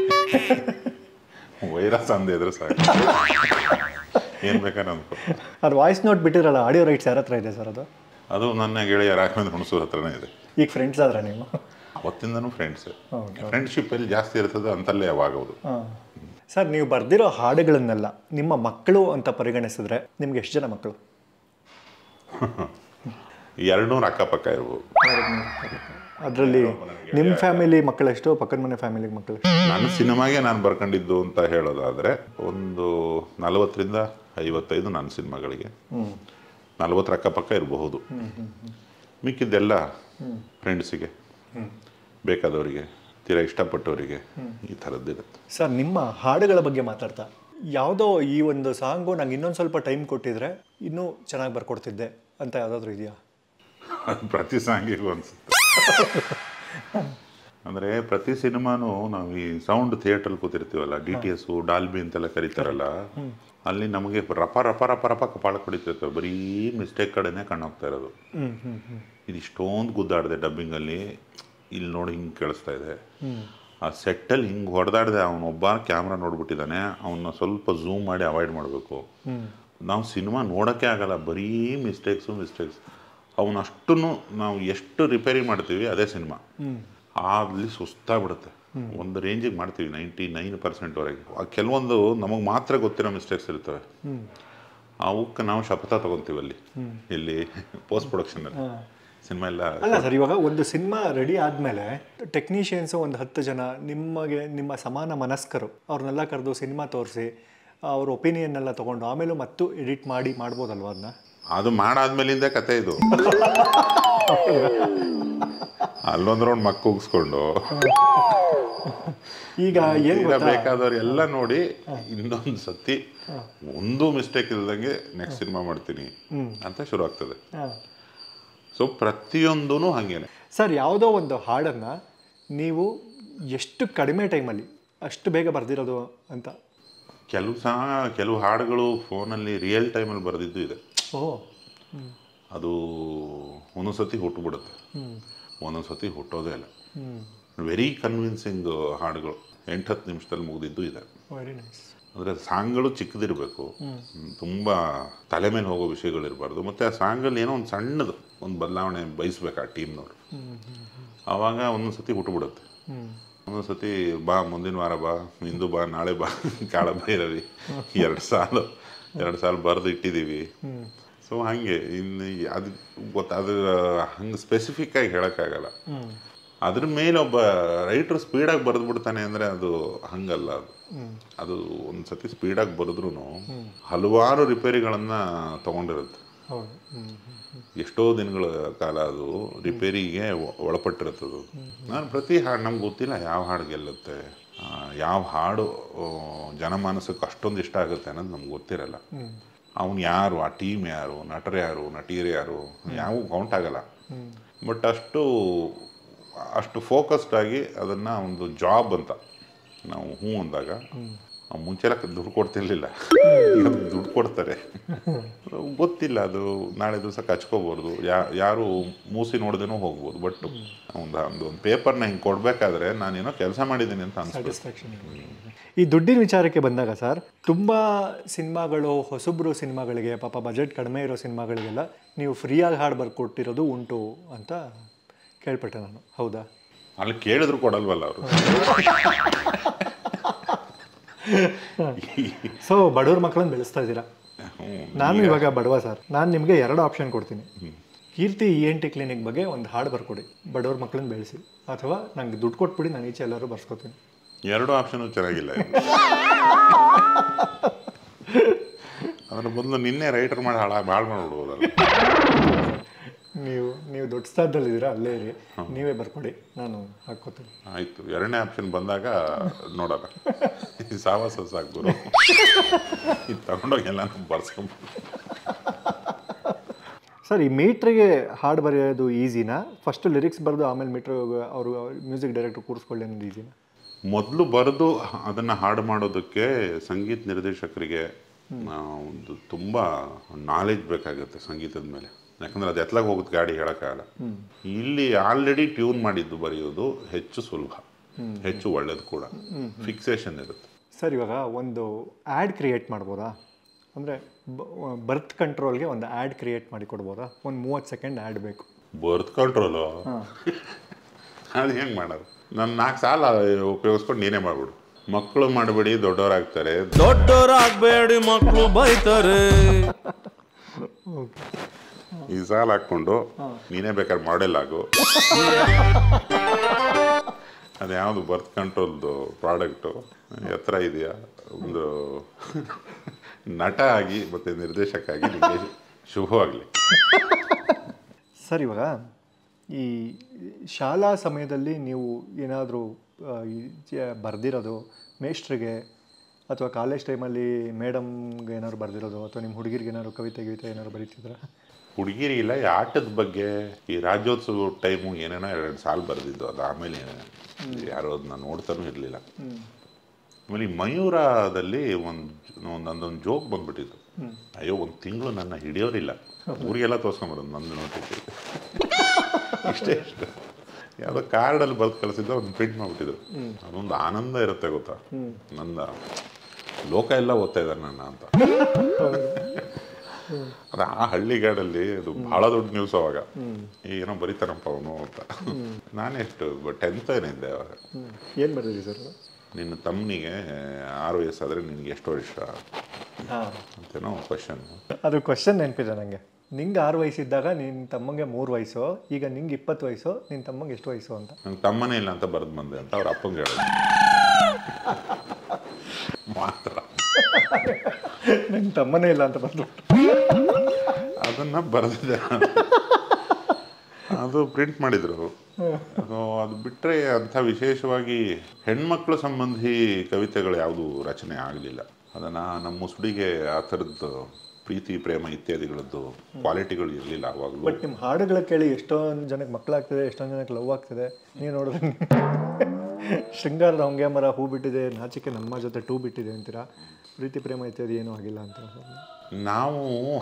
ವೈರಸ್ ಅಂದಿದ್ರೆ ಸಾಕು, ಏನು ಬೇಕಾದ್ರೆ ಅನ್ಕೋ. ಅದು ವಾಯ್ಸ್ ನೋಟ್ ಬಿಟ್ಟಿರಲ್ಲ, ಆಡಿಯೋ ರೈಟ್ಸ್ ಯಾರ ಹತ್ರ ಇದೆ ಸರ್? ಅದು ನನ್ನ ಗೆಳೆಯ ರಾಘವೇಂದ್ರ ಹುಣಸೂರ್ ಹತ್ರನೇ ಇದೆ. ಈಗ ಫ್ರೆಂಡ್ಸ್ ಆದ್ರೆ ನೀವು? ಅವತ್ತಿಂದನೂ ಫ್ರೆಂಡ್ಸ್. ಫ್ರೆಂಡ್ಶಿಪ್ ಎಲ್ಲಿ ಜಾಸ್ತಿ ಇರ್ತದೆ ಅಂತಲ್ಲೇ ಯಾವಾಗವುದು. ಸರ್, ನೀವು ಬರ್ದಿರೋ ಹಾಡುಗಳನ್ನೆಲ್ಲ ನಿಮ್ಮ ಮಕ್ಕಳು ಅಂತ ಪರಿಗಣಿಸಿದ್ರೆ ನಿಮ್ಗೆ ಎಷ್ಟು ಜನ ಮಕ್ಕಳು? 200 ಅಕ್ಕಪಕ್ಕ ಇರ್ಬೋದು. ಅದರಲ್ಲಿ ನಿಮ್ಮ ಫ್ಯಾಮಿಲಿ ಮಕ್ಕಳೆಷ್ಟು, ಪಕ್ಕದ ಮನೆ ಫ್ಯಾಮಿಲಿ ಮಕ್ಕಳು? ನನ್ನ ಸಿನಿಮಾಗೆ ನಾನು ಬರ್ಕೊಂಡಿದ್ದು ಅಂತ ಹೇಳೋದಾದ್ರೆ ಒಂದು 40ರಿಂದ 55 ನನ್ನ ಸಿನಿಮಾಗಳಿಗೆ. 40 ಅಕ್ಕಪಕ್ಕ ಇರಬಹುದು. ಮಿಕ್ಕಿದ್ದೆಲ್ಲ ಫ್ರೆಂಡ್ಸಿಗೆ, ಬೇಕಾದವರಿಗೆ, ತೀರಾ ಇಷ್ಟಪಟ್ಟವರಿಗೆ, ಈ ಥರದ್ದಿರುತ್ತೆ. ಸರ್, ನಿಮ್ಮ ಹಾಡುಗಳ ಬಗ್ಗೆ ಮಾತಾಡ್ತಾ ಯಾವುದೋ ಈ ಒಂದು ಸಾಂಗು ನಂಗೆ ಇನ್ನೊಂದು ಸ್ವಲ್ಪ ಟೈಮ್ ಕೊಟ್ಟಿದ್ರೆ ಇನ್ನೂ ಚೆನ್ನಾಗಿ ಬರ್ಕೊಡ್ತಿದ್ದೆ ಅಂತ ಯಾವುದಾದ್ರೂ ಇದೆಯಾ? ಪ್ರತಿ ಸಾಂಗಿಗೂ ಅನಿಸುತ್ತೆ. ಅಂದರೆ ಪ್ರತಿ ಸಿನಿಮಾನು ನಾವು ಈ ಸೌಂಡ್ ಥಿಯೇಟ್ರಲ್ಲಿ ಕೂತಿರ್ತೀವಲ್ಲ, DTS ಡಾಲ್ಬಿ ಅಂತೆಲ್ಲ ಕರೀತಾರಲ್ಲ, ಅಲ್ಲಿ ನಮಗೆ ರಪ ರಪ ರಪ ರಪ ಕಪಾಳ ಕುಡಿತಿರ್ತವೆ. ಬರೀ ಮಿಸ್ಟೇಕ್ ಕಡೆನೇ ಕಣ್ಣೋಗ್ತಾ ಇರೋದು. ಇದು ಇಷ್ಟೊಂದು ಗುದ್ದಾಡಿದೆ ಡಬ್ಬಿಂಗಲ್ಲಿ, ಇಲ್ಲಿ ನೋಡಿ ಹಿಂಗೆ ಕೇಳಿಸ್ತಾ ಇದೆ. ಆ ಸೆಟ್ಟಲ್ಲಿ ಹಿಂಗೆ ಹೊಡೆದಾಡಿದೆ, ಅವನೊಬ್ಬ ಕ್ಯಾಮ್ರಾ ನೋಡ್ಬಿಟ್ಟಿದ್ದಾನೆ, ಅವನ್ನ ಸ್ವಲ್ಪ ಝೂಮ್ ಮಾಡಿ ಅವಾಯ್ಡ್ ಮಾಡಬೇಕು. ನಾವು ಸಿನಿಮಾ ನೋಡೋಕ್ಕೆ ಆಗಲ್ಲ, ಬರೀ ಮಿಸ್ಟೇಕ್ಸ್. ಅವನಷ್ಟನ್ನು ನಾವು ಎಷ್ಟು ರಿಪೇರಿ ಮಾಡ್ತೀವಿ ಅದೇ ಸಿನಿಮಾ. ಅಲ್ಲಿ ಸುಸ್ತಾಗ್ಬಿಡುತ್ತೆ. ಒಂದು ರೇಂಜಿಗೆ ಮಾಡ್ತೀವಿ 99%ವರೆಗೆ. ಕೆಲವೊಂದು ನಮಗೆ ಮಾತ್ರ ಗೊತ್ತಿರೋ ಮಿಸ್ಟೇಕ್ಸ್ ಇರ್ತವೆ, ಅವಕ್ಕೆ ನಾವು ಶಪಥ ತಗೊತೀವಿ ಅಲ್ಲಿ, ಇಲ್ಲಿ ಪೋಸ್ಟ್ ಪ್ರೊಡಕ್ಷನಲ್ಲಿ. ಸಿನಿಮಾ ಎಲ್ಲ ಅಲ್ಲ ಸರ್, ಇವಾಗ ಒಂದು ಸಿನಿಮಾ ರೆಡಿ ಆದಮೇಲೆ ಟೆಕ್ನಿಷಿಯನ್ಸು ಒಂದು 10 ಜನ ನಿಮ್ಮ ಸಮಾನ ಮನಸ್ಕರು ಅವ್ರನ್ನೆಲ್ಲ ಕರೆದು ಸಿನಿಮಾ ತೋರಿಸಿ ಅವ್ರ ಒಪಿನಿಯನ್ ಎಲ್ಲ ತೊಗೊಂಡು ಆಮೇಲೆ ಮತ್ತು ಎಡಿಟ್ ಮಾಡ್ಬೋದಲ್ವ ಅದನ್ನ? ಅದು ಮಾಡಾದ್ಮೇಲಿಂದ ಕತೆ ಇದು. ಅಲ್ಲೊಂದ್ ರೌಂಡ್ ಮಕ್ಕ ಕೂಗಿಸ್ಕೊಂಡು ಈಗ ಏನು ಬೇಕಾದವ್ರು ಎಲ್ಲ ನೋಡಿ ಇನ್ನೊಂದು ಸತಿ ಒಂದು ಮಿಸ್ಟೇಕ್ ಇಲ್ದಂಗೆ ನೆಕ್ಸ್ಟ್ ಸಿನಿಮಾ ಮಾಡ್ತೀನಿ ಅಂತ ಶುರು ಆಗ್ತದೆ. ಸೊ ಪ್ರತಿಯೊಂದೂ ಹಾಗೇನೆ. ಸರ್, ಯಾವುದೋ ಒಂದು ಹಾಡನ್ನು ನೀವು ಎಷ್ಟು ಕಡಿಮೆ ಟೈಮಲ್ಲಿ ಅಷ್ಟು ಬೇಗ ಬರೆದಿರೋದು ಅಂತ? ಕೆಲವು ಹಾಡುಗಳು ಫೋನಲ್ಲಿ ರಿಯಲ್ ಟೈಮಲ್ಲಿ ಬರೆದಿದ್ದು ಇದೆ. ಅದು ಒಂದೊಂದು ಸತಿ ಹುಟ್ಟುಬಿಡುತ್ತೆ, ಒಂದೊಂದು ಸತಿ ಹುಟ್ಟೋದೇ ಇಲ್ಲ. ವೆರಿ ಕನ್ವಿನ್ಸಿಂಗ್ ಹಾಡುಗಳು 8-10 ನಿಮಿಷದಲ್ಲಿ ಮುಗಿದಿದ್ದು ಇದೆ. ಅಂದರೆ ಸಾಂಗ್ಗಳು ಚಿಕ್ಕದಿರಬೇಕು, ತುಂಬ ತಲೆ ಮೇಲೆ ಹೋಗೋ ವಿಷಯಗಳಿರಬಾರ್ದು, ಮತ್ತು ಆ ಸಾಂಗಲ್ಲಿ ಏನೋ ಒಂದು ಸಣ್ಣದು ಒಂದು ಬದಲಾವಣೆ ಬಯಸ್ಬೇಕು ಆ ಟೀಮ್ನವರು. ಆವಾಗ ಒಂದೊಂದು ಸತಿ ಹುಟ್ಟುಬಿಡುತ್ತೆ. ಒಂದೊಂದು ಸತಿ ಬಾ ಮುಂದಿನ ವಾರ ಬಾ, ಇಂದು ಬಾ, ನಾಳೆ ಬಾ, ಕಾಳಭೈರವಿ 2 ಸಾಲು ಬರೆದು ಇಟ್ಟಿದ್ದೀವಿ. ಸೊ ಹಾಗೆ ಇನ್ನು ಅದು ಅದು ಹಂಗೆ ಸ್ಪೆಸಿಫಿಕ್ಕಾಗಿ ಹೇಳೋಕ್ಕಾಗಲ್ಲ. ಅದ್ರ ಮೇಲೆ ಒಬ್ಬ ರೈಟ್ರು ಸ್ಪೀಡಾಗಿ ಬರೆದ್ಬಿಡ್ತಾನೆ ಅಂದರೆ ಅದು ಹಂಗಲ್ಲ. ಅದು ಒಂದು ಸತಿ ಸ್ಪೀಡಾಗಿ ಬರೆದ್ರೂ ಹಲವಾರು ರಿಪೇರಿಗಳನ್ನು ತೊಗೊಂಡಿರುತ್ತೆ. ಎಷ್ಟೋ ದಿನಗಳ ಕಾಲ ಅದು ರಿಪೇರಿಗೆ ಒಳಪಟ್ಟಿರುತ್ತದು. ನಾನು ಪ್ರತಿ ಹಾಡು ನಮ್ಗೆ ಗೊತ್ತಿಲ್ಲ ಯಾವ ಹಾಡು ಗೆಲ್ಲುತ್ತೆ, ಯಾವ ಹಾಡು ಜನಮಾನಸಕ್ಕೆ ಅಷ್ಟೊಂದು ಇಷ್ಟ ಆಗುತ್ತೆ ಅನ್ನೋದು ನಮ್ಗೆ ಗೊತ್ತಿರಲ್ಲ. ಅವನು ಯಾರು, ಆ ಟೀಮ್ ಯಾರು, ನಟರು ಯಾರು, ನಟಿಯರು ಯಾರು, ಯಾವ ಕೌಂಟ್ ಆಗಲ್ಲ. ಬಟ್ ಅಷ್ಟು ಫೋಕಸ್ಡ್ ಆಗಿ ಅದನ್ನು ಒಂದು ಜಾಬ್ ಅಂತ ನಾವು ಅಂದಾಗ, ಮುಂಚೆಲ್ಲ ದುಡ್ಡು ಕೊಡ್ತಿರ್ಲಿಲ್ಲ, ಈಗ ದುಡ್ಡು ಕೊಡ್ತಾರೆ. ಗೊತ್ತಿಲ್ಲ, ಅದು ನಾಳೆ ದಿವಸ ಕಚ್ಕೋಬೋದು, ಯಾರು ಮೂಸಿ ನೋಡ್ದೇನೋ ಹೋಗ್ಬೋದು. ಬಟ್ ಒಂದು ಪೇಪರ್ನ ಹಿಂಗೆ ಕೊಡಬೇಕಾದ್ರೆ ನಾನೇನೋ ಕೆಲಸ ಮಾಡಿದ್ದೀನಿ ಅಂತ ಅನ್ಸ್ಬಿಟ್ಟು. ಈ ದುಡ್ಡಿನ ವಿಚಾರಕ್ಕೆ ಬಂದಾಗ ಸರ್, ತುಂಬ ಸಿನಿಮಾಗಳು, ಹೊಸಬ್ರು ಸಿನಿಮಾಗಳಿಗೆ, ಪಾಪ ಬಜೆಟ್ ಕಡಿಮೆ ಇರೋ ಸಿನಿಮಾಗಳಿಗೆಲ್ಲ ನೀವು ಫ್ರೀಯಾಗಿ ಹಾಡು ಬರ್ಕೊಟ್ಟಿರೋದು ಉಂಟು ಅಂತ ಕೇಳ್ಪಟ್ಟೆ ನಾನು. ಹೌದಾ? ಅಲ್ಲಿ ಕೇಳಿದ್ರು ಕೊಡಲ್ವಲ್ಲ ಅವರು. ಸೊ ಬಡವ್ರ ಮಕ್ಕಳನ್ನ ಬೆಳೆಸ್ತಾ ಇದ್ದೀರಾ. ನಾನು ಇವಾಗ ಬಡವ ಸರ್, ನಾನು ನಿಮಗೆ 2 ಆಪ್ಷನ್ ಕೊಡ್ತೀನಿ. ಕೀರ್ತಿ ENT ಕ್ಲಿನಿಕ್ ಬಗ್ಗೆ ಒಂದು ಹಾಡು ಬರ್ಕೊಡಿ, ಬಡವ್ರ ಮಕ್ಕಳನ್ನ ಬೆಳೆಸಿ, ಅಥವಾ ನಂಗೆ ದುಡ್ಡು ಕೊಟ್ಬಿಡಿ, ನಾನು ಈಚೆ ಎಲ್ಲರೂ ಬರ್ಸ್ಕೊತೀನಿ. 2 ಆಪ್ಷನು ಚೆನ್ನಾಗಿಲ್ಲ. ಅದ್ರ ಬದಲು ನಿನ್ನೆ ರೈಟರ್ ಮಾಡಿ ಹಾಳು ಮಾಡಿಬಿಡ್ಬೋದಲ್ಲ. ನೀವು ದೊಡ್ಡ ಸ್ಥಾನದಲ್ಲಿದ್ದೀರಾ, ಅಲ್ಲೇ ಇರಿ, ನೀವೇ ಬರ್ಕೊಡಿ, ನಾನು ಹಾಕ್ಕೋತೀನಿ. ಆಯಿತು, 2ನೇ ಆಪ್ಷನ್ ಬಂದಾಗ ನೋಡೋಣ. ಈ ಸಾವಾಸ ಸಾಕ್ಬೋದು, ಇದು ತಗೊಂಡೋಗಿ ಎಲ್ಲ ಬರ್ಸ್ಕೊಂಡ್ಬಿಟ್ಟು. ಸರ್, ಈ ಮೀಟ್ರಿಗೆ ಹಾಡು ಬರೆಯೋದು ಈಸಿನಾ? ಫಸ್ಟು ಲಿರಿಕ್ಸ್ ಬರೆದು ಆಮೇಲೆ ಮೀಟ್ರ್ ಅವರು ಮ್ಯೂಸಿಕ್ ಡೈರೆಕ್ಟರ್ ಕೂರಿಸ್ಕೊಳ್ಳಿ ಅನ್ನೋದು ಈಸಿನಾ? ಮೊದಲು ಬರೆದು ಅದನ್ನು ಹಾಡು ಮಾಡೋದಕ್ಕೆ ಸಂಗೀತ ನಿರ್ದೇಶಕರಿಗೆ ಒಂದು ತುಂಬ ನಾಲೆಜ್ ಬೇಕಾಗುತ್ತೆ ಸಂಗೀತದ ಮೇಲೆ. ಯಾಕಂದರೆ ಅದು ಎತ್ಲಾಗ ಹೋಗುತ್ತೆ ಗಾಡಿ ಹೇಳೋಕ್ಕಾಗಲ್ಲ. ಇಲ್ಲಿ ಆಲ್ರೆಡಿ ಟ್ಯೂನ್ ಮಾಡಿದ್ದು ಬರೆಯೋದು ಹೆಚ್ಚು ಸುಲಭ, ಹೆಚ್ಚು ಒಳ್ಳೇದು ಕೂಡ. ಫಿಕ್ಸೇಷನ್ ಇರುತ್ತೆ. ಸರ್, ಇವಾಗ ಒಂದು ಆ್ಯಡ್ ಕ್ರಿಯೇಟ್ ಮಾಡ್ಬೋದಾ? ಅಂದರೆ ಬರ್ತ್ ಕಂಟ್ರೋಲ್ಗೆ ಒಂದು ಆ್ಯಡ್ ಕ್ರಿಯೇಟ್ ಮಾಡಿ ಕೊಡ್ಬೋದಾ? ಒಂದು 30 ಸೆಕೆಂಡ್ ಆ್ಯಡ್ ಬೇಕು. ಬರ್ತ್ ಕಂಟ್ರೋಲು ಅದು ಹೆಂಗೆ ಮಾಡೋದು? ನಾನು 4 ಸಾಲ ಉಪಯೋಗಿಸ್ಕೊಂಡು ನೀನೇ ಮಾಡ್ಬಿಡು. ಮಕ್ಕಳು ಮಾಡಬೇಡಿ, ದೊಡ್ಡವರಾಗ್ತಾರೆ. ದೊಡ್ಡವರಾಗಬೇಡಿ, ಮಕ್ಕಳು ಬೈತಾರೆ. ಈ ಸಾಲ ಹಾಕ್ಕೊಂಡು ನೀನೇ ಬೇಕಾದ್ರೆ ಮಾಡೆಲ್ ಆಗು. ಅದ್ಯಾವುದು ಬರ್ತ್ ಕಂಟ್ರೋಲ್ದು ಪ್ರಾಡಕ್ಟು ಎತ್ತರ ಇದೆಯಾ? ಒಂದು ನಟ ಆಗಿ ಮತ್ತು ನಿರ್ದೇಶಕ ಆಗಿ ನಿಮಗೆ ಶುಭವಾಗಲಿ. ಸರ್, ಇವಾಗ ಈ ಶಾಲಾ ಸಮಯದಲ್ಲಿ ನೀವು ಏನಾದರೂ ಬರೆದಿರೋದು ಮೇಷ್ಟ್ರಿಗೆ, ಅಥವಾ ಕಾಲೇಜ್ ಟೈಮಲ್ಲಿ ಮೇಡಮ್ಗೆ ಏನಾದ್ರು ಬರೆದಿರೋದು, ಅಥವಾ ನಿಮ್ಮ ಹುಡುಗಿರಿಗೆ ಏನಾದ್ರು ಕವಿತೆ ಏನಾದ್ರು ಬರೀತಿದ್ರ? ಹುಡುಗಿರಿಗಿಲ್ಲ, ಈ ಆಟದ ಬಗ್ಗೆ ಈ ರಾಜ್ಯೋತ್ಸವ ಟೈಮು ಏನೇನೋ 2 ಸಾಲು ಬರೆದಿದ್ದು. ಅದು ಆಮೇಲೆ ಯಾರೋ ಅದನ್ನ ನೋಡ್ತಾನೂ ಇರಲಿಲ್ಲ. ಆಮೇಲೆ ಈ ಮಯೂರದಲ್ಲಿ ಒಂದೊಂದು ಜೋಕ್ ಬಂದ್ಬಿಟ್ಟಿತ್ತು. ಅಯ್ಯೋ, 1 ತಿಂಗಳು ನನ್ನ ಹಿಡಿಯೋರಿಲ್ಲ, ಊರಿಗೆಲ್ಲ ತೋರಿಸ್ಕೊಂಬರೋದು ನಂದು ನೋಟಿಗೆ. ಇಷ್ಟೇ ಯಾವುದೋ ಕಾರ್ಡಲ್ಲಿ ಬರೆದು ಕಳಿಸಿದ್ದ ಒಂದು ಪ್ರಿಂಟ್ ಮಾಡಿಬಿಟ್ಟಿದ್ರು. ಅದೊಂದು ಆನಂದ ಇರುತ್ತೆ ಗೊತ್ತಾ, ನಂದ ಲೋಕ ಎಲ್ಲ ಓದ್ತಾ ಇದ್ದಾರೆ ನನ್ನ ಅಂತ. ಅದು ಆ ಹಳ್ಳಿಗಾಡಲ್ಲಿ ಅದು ಭಾಳ ದೊಡ್ಡ ನ್ಯೂಸ್ ಅವಾಗ. ಏನೋ ಬರೀತಾನಪ್ಪ ಅವನು ಅಂತ. ನಾನೇ ಎಷ್ಟು 10th ಏನಿದ್ದೆ ಅವಾಗ. ಏನು ಬರೆದಿರಿ ಸರ್? ನಿನ್ನ ತಮ್ಮನಿಗೆ 6 ವಯಸ್ಸಾದರೆ ನಿನಗೆ ಎಷ್ಟು ವರ್ಷ ಅಂತೇನೋ ಕ್ವಶನ್. ಅದು ಕ್ವಶನ್ ನೆನಪಿದೆ ನನಗೆ. ನಿಂಗೆ 6 ವಯಸ್ಸಿದ್ದಾಗ ನಿನ್ನ ತಮ್ಮಂಗೆ 3 ವಯಸ್ಸು, ಈಗ ನಿಂಗೆ 20 ವಯಸ್ಸು, ನಿನ್ನ ತಮ್ಮಂಗೆ ಎಷ್ಟು ವಯಸ್ಸು ಅಂತ. ನಂಗೆ ತಮ್ಮನೇ ಇಲ್ಲ ಅಂತ ಬರೆದು ಬಂದೆ ಅಂತ ಅವ್ರ ಅಪ್ಪಂಗೆ ಹೇಳೋದು ಮಾತ್ರ. ನಂಗೆ ತಮ್ಮನೇ ಇಲ್ಲ ಅಂತ ಬರೆದು ಅದನ್ನು ಬರೆದಿದ್ದೆ. ಅದು ಪ್ರಿಂಟ್ ಮಾಡಿದರು. ಅದು ಬಿಟ್ಟರೆ ಅಂಥ ವಿಶೇಷವಾಗಿ ಹೆಣ್ಮಕ್ಳು ಸಂಬಂಧಿ ಕವಿತೆಗಳು ಯಾವುದು ರಚನೆ ಆಗಲಿಲ್ಲ. ಅದನ್ನು ನಮ್ಮ ಮುಸುಡಿಗೆ ಆ ಥರದ್ದು ಪ್ರೀತಿ ಪ್ರೇಮ ಇತ್ಯಾದಿಗಳದ್ದು ಕ್ವಾಲಿಟಿಗಳು ಇರಲಿಲ್ಲ ಆವಾಗಲೂ. ಬಟ್ ನಿಮ್ಮ ಹಾಡುಗಳ ಕೇಳಿ ಎಷ್ಟೊಂದು ಜನಕ್ಕೆ ಮಕ್ಕಳಾಗ್ತದೆ, ಎಷ್ಟೊಂದು ಜನಕ್ಕೆ ಲವ್ ಆಗ್ತದೆ. ನೀವು ನೋಡಿದ್ರೆ ಶೃಂಗಾರದ ಹೊಂಗೆ ಮರ ಹೂ ಬಿಟ್ಟಿದೆ, ನಾಚಿಕೆ ನಮ್ಮ ಜೊತೆ ಟೂ ಬಿಟ್ಟಿದೆ ಅಂತೀರಾ. ಪ್ರೀತಿ ಪ್ರೇಮ ಇತ್ಯಾದಿ ಏನೂ ಆಗಿಲ್ಲ ಅಂತ ನಾವು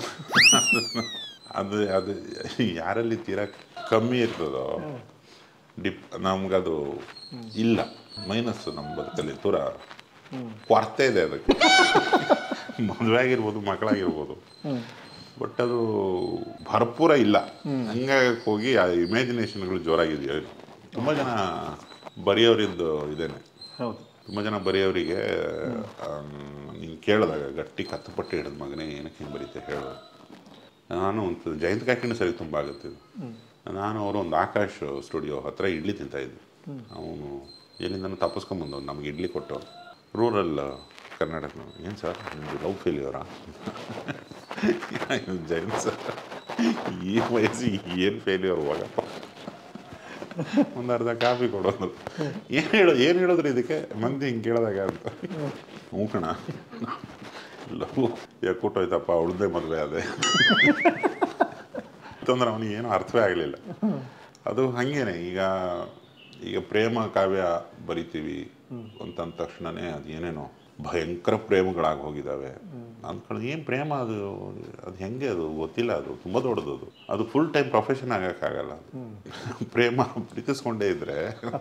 ಅದು ಅದು ಯಾರಲ್ಲಿ ತೀರಾ ಕಮ್ಮಿ ಇರ್ತದೋ ನಮ್ಗದು ಇಲ್ಲ, ಮೈನಸ್ ನಮ್ಮ ಬದುಕಲ್ಲಿ ಪೂರ ಕೊರತೆ ಇದೆ ಅದಕ್ಕೆ. ಮದುವೆ ಆಗಿರ್ಬೋದು, ಮಕ್ಕಳಾಗಿರ್ಬೋದು, ಬಟ್ ಅದು ಭರ್ಪೂರ ಇಲ್ಲ. ಹಂಗಾಗಿ ಹೋಗಿ ಆ ಇಮ್ಯಾಜಿನೇಷನ್ಗಳು ಜೋರಾಗಿದೆಯೋ. ತುಂಬ ಜನ ಬರೆಯೋರಿದ್ದು ಇದೇನೆ, ತುಂಬ ಜನ ಬರೆಯೋರಿಗೆ ನೀನು ಕೇಳಿದಾಗ ಗಟ್ಟಿ ಕತ್ತುಪಟ್ಟು ಹಿಡಿದ ಮಗನೇ ಏನಕ್ಕೆ ಹಿಂಗೆ ಬರೀತೆ ಹೇಳು. ನಾನು ಒಂದು ಜಯಂತ್ ಕಾಕಿನ ಸರಿ ತುಂಬ ಆಗುತ್ತೆ ಇದು. ನಾನು ಅವರು ಒಂದು ಆಕಾಶ್ ಸ್ಟುಡಿಯೋ ಹತ್ರ ಇಡ್ಲಿ ತಿಂತಾಯಿದ್ದೆ. ಅವನು ಎಲ್ಲಿಂದನೂ ತಪ್ಪಿಸ್ಕೊಂಬಂದು ನಮ್ಗೆ ಇಡ್ಲಿ ಕೊಟ್ಟು, ರೂರಲ್ ಕರ್ನಾಟಕ. ಏನು ಸರ್ ನಿಮ್ಮದು ಲವ್ ಫೇಲ್ಯೂರಾ? ಜಯಂತ್ ಸರ್ ಈ ವಯಸ್ಸಿಗೆ ಏನು ಫೇಲ್ಯೂರ್ ಹೋಗಪ್ಪ, ಒಂದು ಅರ್ಧ ಕಾಫಿ ಕೊಡೋದು. ಏನು ಹೇಳಿದ್ರು ಇದಕ್ಕೆ ಮಂದಿ ಹಿಂಗೆ ಕೇಳಿದಾಗ ಅಂತ. ಹ್ಞೂ ಕಣ, ಲವ್ ಯಾಕೆ ಕೊಟ್ಟೋಯ್ತಪ್ಪ, ಉಳ್ದೇ ಮದುವೆ ಅದೇ ಅಂತಂದ್ರೆ ಅವನಿಗೆ ಏನೂ ಅರ್ಥವೇ ಆಗಲಿಲ್ಲ. ಅದು ಹಾಗೇನೆ ಈಗ ಪ್ರೇಮ ಕಾವ್ಯ ಬರಿತೀವಿ ಅಂತಂದ ತಕ್ಷಣನೇ ಅದು ಏನೇನೋ ಭಯಂಕರ ಪ್ರೇಮಗಳಾಗಿ ಹೋಗಿದ್ದಾವೆ ಅಂದ್ಕೊಂಡು. ಏನು ಪ್ರೇಮ ಅದು ಹೆಂಗೆ, ಅದು ಗೊತ್ತಿಲ್ಲ. ಅದು ತುಂಬ ದೊಡ್ಡದು. ಅದು ಫುಲ್ ಟೈಮ್ ಪ್ರೊಫೆಷನ್ ಆಗೋಕ್ಕಾಗಲ್ಲ. ಪ್ರೇಮ ಪ್ರೀತಿಸ್ಕೊಂಡೇ ಇದ್ದರೆ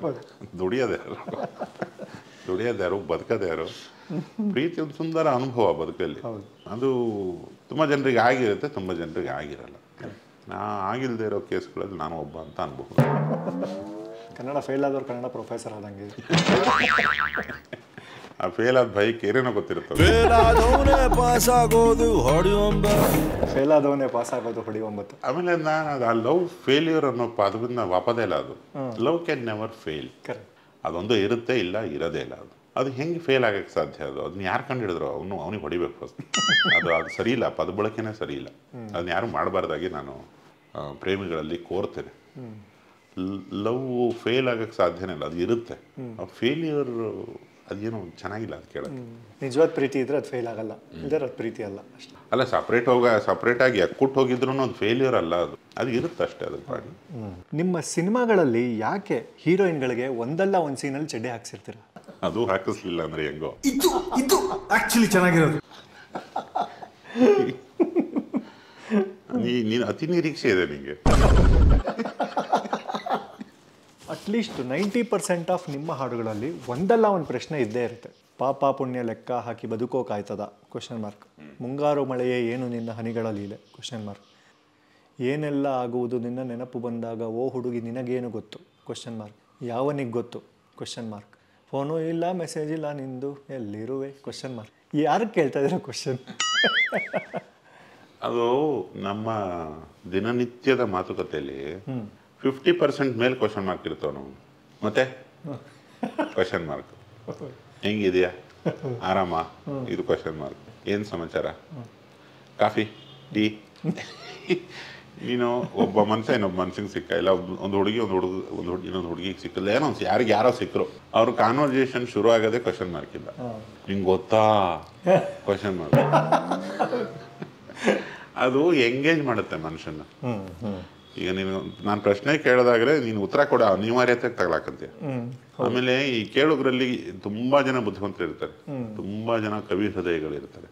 ದುಡಿಯೋದು ಯಾರು, ಬದುಕೋದು ಯಾರು? ಪ್ರೀತಿ ಒಂದು ಸುಂದರ ಅನುಭವ ಬದುಕಲ್ಲಿ. ಅದು ತುಂಬ ಜನರಿಗೆ ಆಗಿರುತ್ತೆ, ತುಂಬ ಜನರಿಗೆ ಆಗಿರಲ್ಲ. ಆಗಿಲ್ಲದೆ ಇರೋ ಕೇಸ್ಗಳಲ್ಲಿ ನಾನು ಒಬ್ಬ ಅಂತ ಅನ್ಬಹುದು. ಕನ್ನಡ ಫೇಲ್ ಆದವ್ರು ಕನ್ನಡ ಪ್ರೊಫೆಸರ್ ಆದಂಗೆ. ಆ ಫೇಲ್ ಆದ ಬೈಕ್ ಏನೇನೋ ಗೊತ್ತಿರುತ್ತೆ. ಫೇಲ್ ಆದವನೇ ಪಾಸ್ ಆಗೋದು ಹೊಡಿ 9. ಆಮೇಲೆ ನಾನು ಅದು ಆ ಲವ್ ಫೇಲ್ಯೂರ್ ಅನ್ನೋ ಪದದಿಂದ ವಾಪದೇ ಇಲ್ಲ. ಅದು ಲವ್ ಕ್ಯಾನ್ ನೆವರ್ ಫೇಲ್. ಅದೊಂದು ಇರುತ್ತೆ, ಇಲ್ಲ ಇರೋದೇ ಇಲ್ಲ. ಅದು ಹೆಂಗೆ ಫೇಲ್ ಆಗಕ್ಕೆ ಸಾಧ್ಯ? ಅದನ್ನ ಯಾರು ಕಂಡು ಹಿಡಿದ್ರು ಅವನಿಗೆ ಹೊಡಿಬೇಕು ಫಸ್ಟ್. ಅದು ಸರಿ ಇಲ್ಲ, ಪದ ಬಳಕೆನೇ ಸರಿ ಇಲ್ಲ. ಅದನ್ನ ಯಾರು ಮಾಡಬಾರ್ದಾಗಿ ನಾನು ಪ್ರೇಮಿಗಳಲ್ಲಿ ಕೋರ್ತೇನೆ. ಲವ್ ಫೇಲ್ ಆಗಕ್ಕೆ ಸಾಧ್ಯನೇ ಇಲ್ಲ, ಅದು ಇರುತ್ತೆ. ಆ ಫೇಲ್ಯೂರ್ ಅದೇನೋ ಚೆನ್ನಾಗಿಲ್ಲ ಅದು ಕೇಳೋಕ್ಕೆ. ನಿಜವಾದ ಪ್ರೀತಿ ಇದ್ರೆ ಅದು ಫೇಲ್ ಆಗಲ್ಲ, ಇದ್ರೆ ಅದು ಪ್ರೀತಿ ಅಲ್ಲ ಅಷ್ಟೇ. ಅಲ್ಲ, ಸಪ್ರೇಟಾಗಿ ಅಕ್ಕುಟ್ಟು ಹೋಗಿದ್ರು ಅದು ಫೇಲ್ಯೂರ್ ಅಲ್ಲ, ಅದು ಇರುತ್ತೆ ಅಷ್ಟೇ. ಅದು ಪಾಡಿ. ನಿಮ್ಮ ಸಿನಿಮಾಗಳಲ್ಲಿ ಯಾಕೆ ಹೀರೋಯಿನ್ಗಳಿಗೆ ಒಂದಲ್ಲ ಒಂದು ಸೀನಲ್ಲಿ ಚಡ್ಡಿ ಹಾಕ್ಸಿರ್ತೀರ? ಅದು ಹಾಕಿಸ್ಲಿಲ್ಲ ಅಂದ್ರೆ ಹೆಂಗೋ. ಇದು ಆಕ್ಚುಲಿ ಚೆನ್ನಾಗಿರೋದು. ನೀನು ಅತಿ ನಿರೀಕ್ಷೆ ಇದೆ ನಿಮಗೆ. ಅಟ್ಲೀಸ್ಟ್ 90% ಆಫ್ ನಿಮ್ಮ ಹಾಡುಗಳಲ್ಲಿ ಒಂದಲ್ಲ ಒಂದು ಪ್ರಶ್ನೆ ಇದ್ದೇ ಇರುತ್ತೆ. ಪಾಪ ಪುಣ್ಯ ಲೆಕ್ಕ ಹಾಕಿ ಬದುಕೋಕಾಯ್ತದ ? ಮುಂಗಾರು ಮಳೆಯೇ ಏನು ನಿನ್ನ ಹನಿಗಳ ಲೀಲೆ ? ಏನೆಲ್ಲ ಆಗುವುದು ನಿನ್ನ ನೆನಪು ಬಂದಾಗ ಓ ಹುಡುಗಿ ನಿನಗೇನು ಗೊತ್ತು ? ಯಾವನಿಗೆ ಗೊತ್ತು ? ಫೋನು ಇಲ್ಲ, ಮೆಸೇಜ್ ಇಲ್ಲ ನಿಂದು, ಎಲ್ಲಿರುವೆ ? ಯಾರಿಗೆ ಕೇಳ್ತಾ ಇದ್ದೀರ ಕ್ವಶನ್? ಅದು ನಮ್ಮ ದಿನನಿತ್ಯದ ಮಾತುಕತೆಯಲ್ಲಿ 50% ಮೇಲೆ ಕ್ವಶನ್ ಮಾರ್ಕ್ ಇರ್ತಾವೆ ನಾವು. ಮತ್ತೆ ಕ್ವಶನ್ ಮಾರ್ಕ್ ಹೆಂಗಿದೆಯಾ, ಆರಾಮ, ಇದು ಕ್ವಶನ್ ಮಾರ್ಕ್. ಏನು ಸಮಾಚಾರ, ಕಾಫಿ ಟೀ? ನೀನು ಒಬ್ಬ ಮನುಷ್ಯ ಇನ್ನೊಬ್ಬ ಮನುಷ್ಯಂಗೆ ಸಿಕ್ಕ ಇಲ್ಲ, ಒಂದು ಹುಡುಗಿ ಇನ್ನೊಂದು ಹುಡುಗಿಗೆ ಸಿಕ್ಕಿಲ್ಲ, ಏನೋ ಯಾರೋ ಸಿಕ್ಕರು, ಅವ್ರ ಕಾನ್ವರ್ಸೇಷನ್ ಶುರು ಆಗೋದೇ ಕ್ವಶನ್ ಮಾರ್ಕ್ ಇಲ್ಲ. ನಿಂಗೆ ಗೊತ್ತಾ ಕ್ವಶನ್ ಮಾರ್ಕ್. ಅದು ಎಂಗೇಜ್ ಮಾಡುತ್ತೆ ಮನುಷ್ಯನ. ಈಗ ನೀನು ನಾನು ಪ್ರಶ್ನೆ ಕೇಳಿದಾಗಲೇ ನೀನು ಉತ್ತರ ಕೊಡೋ ಅನಿವಾರ್ಯತೆ ತಗೊಳಕಂತೀಯ. ಆಮೇಲೆ ಈ ಕೇಳೋದ್ರಲ್ಲಿ ತುಂಬಾ ಜನ ಬುದ್ಧಿವಂತರು ಇರ್ತಾರೆ, ತುಂಬಾ ಜನ ಕವಿ ಹೃದಯಗಳಿರ್ತಾರೆ.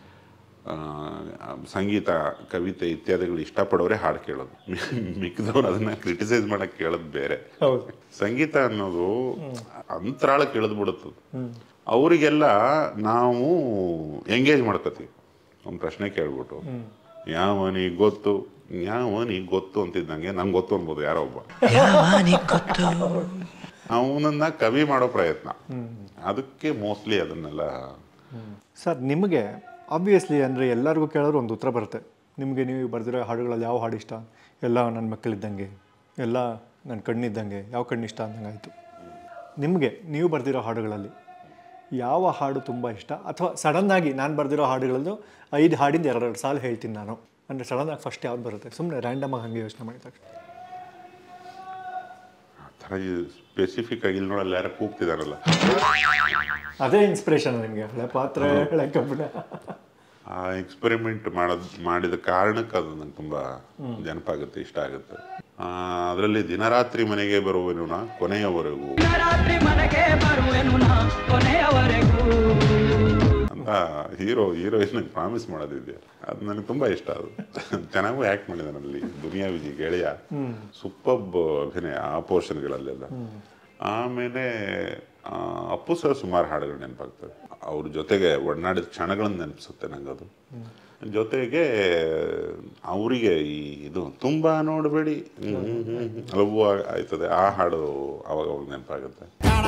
ಸಂಗೀತ, ಕವಿತೆ ಇತ್ಯಾದಿಗಳು ಇಷ್ಟಪಡೋರೆ ಹಾಡು ಕೇಳೋದು, ಮಿಕ್ಕಿದವ್ರು ಅದನ್ನ ಕ್ರಿಟಿಸೈಸ್ ಮಾಡಕ್ ಕೇಳೋದು ಬೇರೆ. ಸಂಗೀತ ಅನ್ನೋದು ಅಂತರಾಳ ಕೇಳದ್ ಬಿಡುತ್ತದು. ಅವರಿಗೆಲ್ಲ ನಾವು ಎಂಗೇಜ್ ಮಾಡ್ಕೋತೀವಿ. ಒಂದು ಪ್ರಶ್ನೆ ಕೇಳ್ಬಿಟ್ಟು ಯಾವನಿಗೆ ಗೊತ್ತು ಅಂತಿದ್ದಂಗೆ ನಂಗೆ ಗೊತ್ತು ಅನ್ಬೋದು ಯಾರೋ ಒಬ್ಬ. ಅವನನ್ನ ಕವಿ ಮಾಡೋ ಪ್ರಯತ್ನ, ಅದಕ್ಕೆ ಮೋಸ್ಟ್ಲಿ ಅದನ್ನೆಲ್ಲ. ಸರ್, ನಿಮಗೆ ಆಬ್ವಿಯಸ್ಲಿ ಅಂದರೆ ಎಲ್ಲರಿಗೂ ಕೇಳೋರು ಒಂದು ಉತ್ತರ ಬರುತ್ತೆ. ನಿಮಗೆ ನೀವು ಬರೆದಿರೋ ಹಾಡುಗಳಲ್ಲಿ ಯಾವ ಹಾಡು ಇಷ್ಟ? ಎಲ್ಲ ನನ್ನ ಮಕ್ಕಳಿದ್ದಂಗೆ, ಎಲ್ಲ ನನ್ನ ಕಣ್ಣಿದ್ದಂಗೆ, ಯಾವ ಕಣ್ಣಿಷ್ಟ ಅಂದಂಗೆ ಆಯಿತು. ನಿಮಗೆ ನೀವು ಬರೆದಿರೋ ಹಾಡುಗಳಲ್ಲಿ ಯಾವ ಹಾಡು ತುಂಬ ಇಷ್ಟ? ಅಥವಾ ಸಡನ್ನಾಗಿ ನಾನು ಬರೆದಿರೋ ಹಾಡುಗಳದ್ದು 5 ಹಾಡಿಂದ 2 ಸಾಲು ಹೇಳ್ತೀನಿ ನಾನು ಅಂದರೆ ಸಡನ್ನಾಗಿ ಫಸ್ಟ್ ಯಾವ್ದು ಬರುತ್ತೆ? ಸುಮ್ಮನೆ ರ್ಯಾಂಡಮಾಗಿ ಹಾಗೆ ಯೋಚನೆ ಮಾಡಿದ ತಕ್ಷಣ ಥರ ಸ್ಪೆಸಿಫಿಕ್ ಆಗಿ ಇಲ್ಲಿ ನೋಡಲ್ಲ ಯಾರು ಕೂಗ್ತಿದಾರಲ್ಲ, ಅದೇ ಇನ್ಸ್ಪಿರೇಷನ್ ನಿಮಗೆ ಹಳೆ ಪಾತ್ರೆ ಹಳೆ ಕಬ್ಬಿಣ. ಆ ಎಕ್ಸ್ಪೆರಿಮೆಂಟ್ ಮಾಡಿದ ಕಾರಣಕ್ಕೆ ಅದು ನಂಗೆ ತುಂಬ ನೆನಪಾಗುತ್ತೆ, ಇಷ್ಟ ಆಗುತ್ತೆ. ಅದರಲ್ಲಿ ದಿನರಾತ್ರಿ ಮನೆಗೆ ಬರುವೆನು ನಾ ಕೊನೆಯವರೆಗೂ ಅಂತ ಹೀರೋಯಿನ್ ಪ್ರಾಮಿಸ್ ಮಾಡೋದಿದೆ. ಅದು ನನಗೆ ತುಂಬ ಇಷ್ಟ. ಅದು ಚೆನ್ನಾಗೂ ಆ್ಯಕ್ಟ್ ಮಾಡಿದೆ ನನ್ನಲ್ಲಿ. ದುನಿಯಾ ವಿಜಿ ಗೆಳೆಯ ಸೂಪರ್ಬ್ ಅಭಿನಯ ಆ ಪೋರ್ಷನ್ಗಳಲ್ಲೆಲ್ಲ. ಆಮೇಲೆ ಅಪ್ಪು ಸರ್ ಸುಮಾರು ಹಾಡುಗಳು ನೆನಪಾಗ್ತವೆ. ಅವ್ರ ಜೊತೆಗೆ ಒಡನಾಡಿದ ಕ್ಷಣಗಳನ್ನು ನೆನಪಿಸುತ್ತೆ ನಂಗದು. ಜೊತೆಗೆ ಅವರಿಗೆ ಇದು ತುಂಬ ನೋಡಬೇಡಿ ಲವ್ ಆಯ್ತದೆ, ಆ ಹಾಡು ಅವಾಗ ನೆನಪಾಗುತ್ತೆ.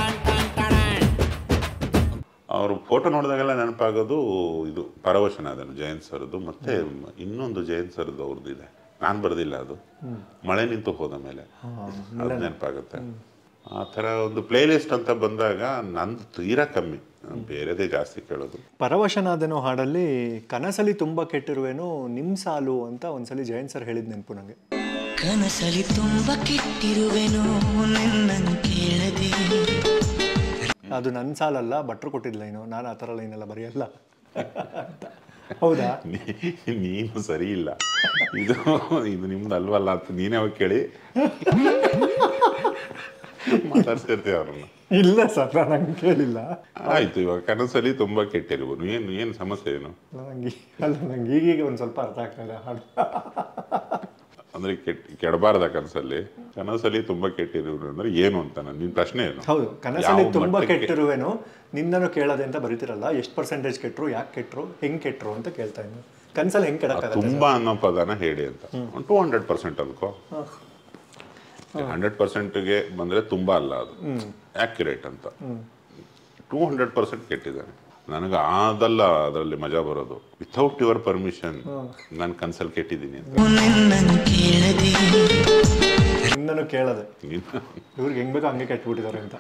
ಅವ್ರ ಫೋಟೋ ನೋಡಿದಾಗೆಲ್ಲ ನೆನಪಾಗೋದು ಇದು ಪರವಶನ, ಅದನ್ನು ಜಯಂತ್ ಸರ್ದು. ಮತ್ತೆ ಇನ್ನೊಂದು ಜಯಂತ್ ಸರ್ದು ಅವ್ರದ್ದು ಇದೆ, ನಾನು ಬರೆದಿಲ್ಲ ಅದು, ಮಳೆ ನಿಂತು ಹೋದ ಮೇಲೆ, ಅದು ನೆನಪಾಗುತ್ತೆ. ಆ ಥರ ಒಂದು ಪ್ಲೇ ಲಿಸ್ಟ್ ಅಂತ ಬಂದಾಗ ನಂದು ತೀರಾ ಕಮ್ಮಿ, ಬೇರೆದೇ ಜಾಸ್ತಿ ಕೇಳೋದು. ಪರವಶನಾದನೋ ಹಾಡಲ್ಲಿ ಕನಸಲಿ ತುಂಬ ಕೆಟ್ಟಿರುವೇನು ನಿಮ್ಮ ಸಾಲು ಅಂತ ಒಂದ್ಸಲಿ ಜಯಂತ್ ಸರ್ ಹೇಳಿದ್ ನೆನಪು ನನಗೆ. ಕನಸಲಿ ತುಂಬ ಕೆಟ್ಟಿರುವೆನು ನಿನ್ನನ್ನು ಕೇಳದೆ. ಅದು ನನ್ನ ಸಾಲಲ್ಲ, ಭಟ್ರು ಕೊಟ್ಟಿದ್ದ ಲೈನು, ನಾನು ಆ ಥರ ಲೈನೆಲ್ಲ ಬರೆಯಲ್ಲ. ಹೌದಾ? ನೀನು ಸರಿ ಇಲ್ಲ, ಇದು ನಿಮ್ದು ಅಲ್ವಲ್ಲ ಅಂತ ನೀನೇ ಅವಾಗ ಕೇಳಿ ಮಾತಾಡ್ತಿರ್ತೀವಿ ಅವ್ರನ್ನ. ಇಲ್ಲ ಸರ್, ನಂಗೆ ಕೇಳಿಲ್ಲ. ಆಯ್ತು, ಇವಾಗ ಕನಸಲ್ಲಿ ತುಂಬಾ ಕೆಟ್ಟಿರ್ಬೋದು, ಏನು ಸಮಸ್ಯೆ ಏನು? ನಂಗೆ ಈಗೀಗ ಒಂದು ಸ್ವಲ್ಪ ಅರ್ಥ ಆಗ್ತದೆ ಹಾಡು. ಅಂದ್ರೆ ಕೆಡಬಾರ್ದ ಕನಸಲ್ಲಿ ತುಂಬಾ ಕೆಟ್ಟಿರುವುದು ಅಂದ್ರೆ ಏನು ಅಂತ ನಿನ್ ಪ್ರಶ್ನೆ ಏನು? ಹೌದು, ಕನಸಲ್ಲಿ ತುಂಬಾ ಕೆಟ್ಟಿರುವೇನು ನಿನ್ನನ್ನು ಕೇಳದೆ ಅಂತ ಬರೀತಿರಲ್ಲ, ಎಷ್ಟು ಪರ್ಸೆಂಟೇಜ್ ಕೆಟ್ಟರು, ಯಾಕೆ ಕೆಟ್ಟರು, ಹೆಂಗ್ ಕೆಟ್ಟರು ಅಂತ ಕೇಳ್ತಾ ಇದ್ದೀನಿ. ಕನಸಲ್ಲಿ ಹೆಂಗ್ ಕೆಡಕ್ಕಾಗತ್ತೆ? ತುಂಬಾ ಅನ್ನೋ ಪದನ ಹೇಳಿ ಅಂತ. 200% ಅನ್ಕೋ. 100%ಗೆ ಬಂದ್ರೆ ತುಂಬಾ ಅಲ್ಲ, ಅದು ಆಕ್ಯುರೇಟ್ ಅಂತ. 200% ಕೆಟ್ಟಿದ್ದಾನೆ. ನನಗೆ ಅದಲ್ಲ ಅದರಲ್ಲಿ ಮಜಾ ಬರೋದು. ವಿಥೌಟ್ ಯುವರ್ ಪರ್ಮಿಷನ್ ನಾನು ಕನ್ಸಲ್ ಕೆಟ್ಟಿದ್ದೀನಿ ಅಂತ. ನಿನ್ನನ್ನು ಕೇಳದೆ ಇವ್ರಿಗೆ ಹೆಂಗ್ ಬೇಕೋ ಹಂಗೆ ಕೆಟ್ಬಿಟ್ಟಿದ್ದಾರೆ ಅಂತ.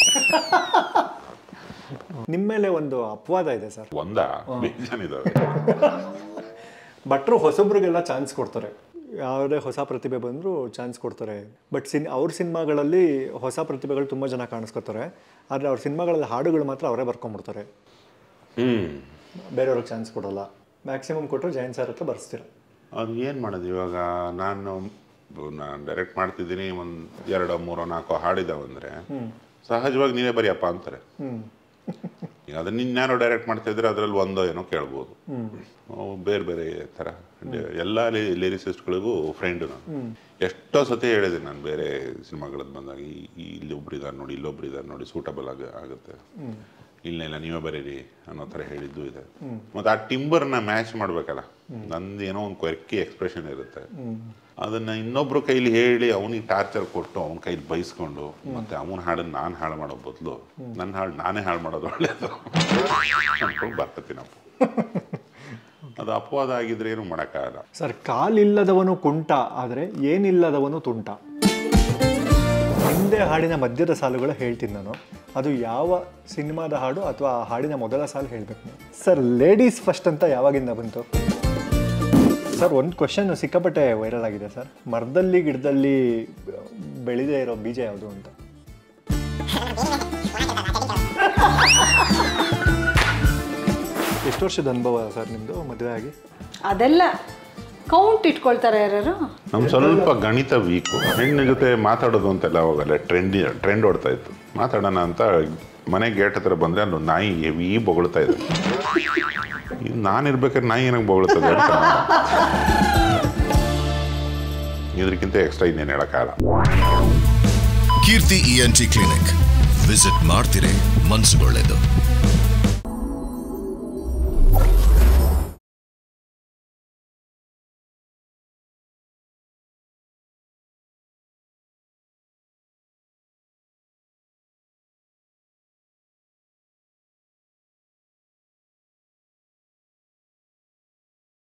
ನಿಮ್ಮ ಮೇಲೆ ಒಂದು ಅಪವಾದ ಇದೆ ಸರ್. ಬೇಜಾನಿದಾವೆ. ಭಟ್ರು ಹೊಸಬ್ರಿಗೆಲ್ಲ ಚಾನ್ಸ್ ಕೊಡ್ತಾರೆ, ಯಾವುದೇ ಹೊಸ ಪ್ರತಿಭೆ ಬಂದರೂ ಚಾನ್ಸ್ ಕೊಡ್ತಾರೆ. ಬಟ್ ಅವ್ರ ಸಿನಿಮಾಗಳಲ್ಲಿ ಹೊಸ ಪ್ರತಿಭೆಗಳು ತುಂಬ ಜನ ಕಾಣಿಸ್ಕೊತಾರೆ, ಆದರೆ ಅವ್ರ ಸಿನಿಮಾಗಳಲ್ಲಿ ಹಾಡುಗಳು ಮಾತ್ರ ಅವರೇ ಬರ್ಕೊಂಡ್ಬಿಡ್ತಾರೆ. ಬೇರೆಯವ್ರಿಗೆ ಚಾನ್ಸ್ ಕೊಡೋಲ್ಲ. ಮ್ಯಾಕ್ಸಿಮಮ್ ಕೊಟ್ಟರು ಜಯಂತ್ ಸರ್ ಹತ್ರ ಬರ್ಸ್ತೀರ. ಅದು ಏನು ಮಾಡೋದು ಇವಾಗ? ನಾನು ಡೈರೆಕ್ಟ್ ಮಾಡ್ತಿದ್ದೀನಿ, ಒಂದು 2, 3, 4 ಹಾಡಿದಾವಂದರೆ ಸಹಜವಾಗಿ ನೀವೇ ಬರೆಯಪ್ಪ ಅಂತಾರೆ. ಈಗ ಅದನ್ನ ಇನ್ಯಾರೋ ಡೈರೆಕ್ಟ್ ಮಾಡ್ತಾ ಇದ್ರೆ ಅದರಲ್ಲಿ ಒಂದೋ ಏನೋ ಕೇಳ್ಬೋದು. ಬೇರೆ ಬೇರೆ ಥರ ಎಲ್ಲ ಲಿರಿಸಿಸ್ಟ್ಗಳಿಗೂ ಫ್ರೆಂಡ್ ನಾನು. ಎಷ್ಟೋ ಸತಿ ಹೇಳಿದೆ ನಾನು ಬೇರೆ ಸಿನಿಮಾಗಳದ್ದು ಬಂದಾಗ, ಇಲ್ಲೊಬ್ರಿದ್ದಾರೆ ನೋಡಿ, ಇಲ್ಲೊಬ್ರಿದ್ದಾರೆ ನೋಡಿ, ಸೂಟಬಲ್ ಆಗುತ್ತೆ, ಇಲ್ಲ ನೀವೇ ಬರೀರಿ ಅನ್ನೋ ಥರ ಹೇಳಿದ್ದು ಇದೆ. ಮತ್ತು ಆ ಟಿಂಬರ್ನ ಮ್ಯಾಚ್ ಮಾಡ್ಬೇಕಲ್ಲ, ನಂದು ಏನೋ ಒಂದು ಕೊರ್ಕಿ ಎಕ್ಸ್ಪ್ರೆಷನ್ ಇರುತ್ತೆ, ಅದನ್ನ ಇನ್ನೊಬ್ರು ಕೈಲಿ ಹೇಳಿ ಅವನಿಗೆ ಟಾರ್ಚರ್ ಕೊಟ್ಟು ಅವನ ಕೈಲಿ ಬೈಸ್ಕೊಂಡು ಮತ್ತೆ ಅವನ ಹಾಡನ್ನು ನಾನು ಹಾಳು ಮಾಡೋ ಬದಲು ನನ್ನ ಹಾಡು ನಾನೇ ಹಾಳು ಮಾಡೋದು ಒಳ್ಳೇದು ಅನ್ಕೊಂಡು ಬರ್ತೀನಪ್ಪ. ಅದು ಅಪವಾದ ಆಗಿದ್ರೆ ಏನು ಮಾಡೋಕ್ಕಾಗಲ್ಲ ಸರ್. ಕಾಲಿಲ್ಲದವನು ಕುಂಟ, ಆದರೆ ಏನಿಲ್ಲದವನು ತುಂಟ. ಹಿಂದೆ ಹಾಡಿನ ಮಧ್ಯದ ಸಾಲುಗಳು ಹೇಳ್ತೀನಿ ನಾನು. ಅದು ಯಾವ ಸಿನಿಮಾದ ಹಾಡು ಅಥವಾ ಹಾಡಿನ ಮೊದಲ ಸಾಲು ಹೇಳಬೇಕು ಸರ್. ಲೇಡೀಸ್ ಫಸ್ಟ್ ಅಂತ ಯಾವಾಗಿಂದ ಬಂತು ಸರ್? ಒಂದು ಕ್ವಶನ್ ಸಿಕ್ಕಾಪಟ್ಟೆ ವೈರಲ್ ಆಗಿದೆ ಸರ್. ಮರದಲ್ಲಿ ಗಿಡದಲ್ಲಿ ಬೆಳೆದೇ ಇರೋ ಬೀಜ ಯಾವುದು ಅಂತ. ಎಷ್ಟು ವರ್ಷದ ಅನುಭವ ಸರ್ ನಿಮ್ಮದು ಮದುವೆ ಆಗಿ? ಅದೆಲ್ಲ ಕೌಂಟ್ ಇಟ್ಕೊಳ್ತಾರೆ ಯಾರು? ನಮ್ಗೆ ಸ್ವಲ್ಪ ಗಣಿತ ವೀಕು. ಹೆಣ್ಣಿನ ಜೊತೆ ಮಾತಾಡೋದು ಅಂತೆಲ್ಲ ಹೋಗಲ್ಲ, ಟ್ರೆಂಡ್ ಓಡ್ತಾ ಇತ್ತು. ಮಾತಾಡೋಣ ಅಂತ ಮನೆ ಗೇಟ್ ಹತ್ರ ಬಂದರೆ ಅಲ್ಲಿ ನಾಯಿ ಹೆವಿ ಬೊಗಳ್ತಾ ಇದೆ. ನಾನಿರ್ಬೇಕಾದ್ರೆ ನಾಯಿ ಏನಾಗ ಬೊಗಳ್ತದೆ ಅಂತ. ಇದಕ್ಕಿಂತ ಎಕ್ಸ್ಟ್ರಾ ಇನ್ನೇನು ಹೇಳೋಕ್ಕಾಗಲ್ಲ. ಕೀರ್ತಿ ENT ಕ್ಲಿನಿಕ್ ವಿಸಿಟ್ ಮಾಡ್ತೀರಿ, ಮನಸ್ಸುಗೊಳ್ಳೆದು.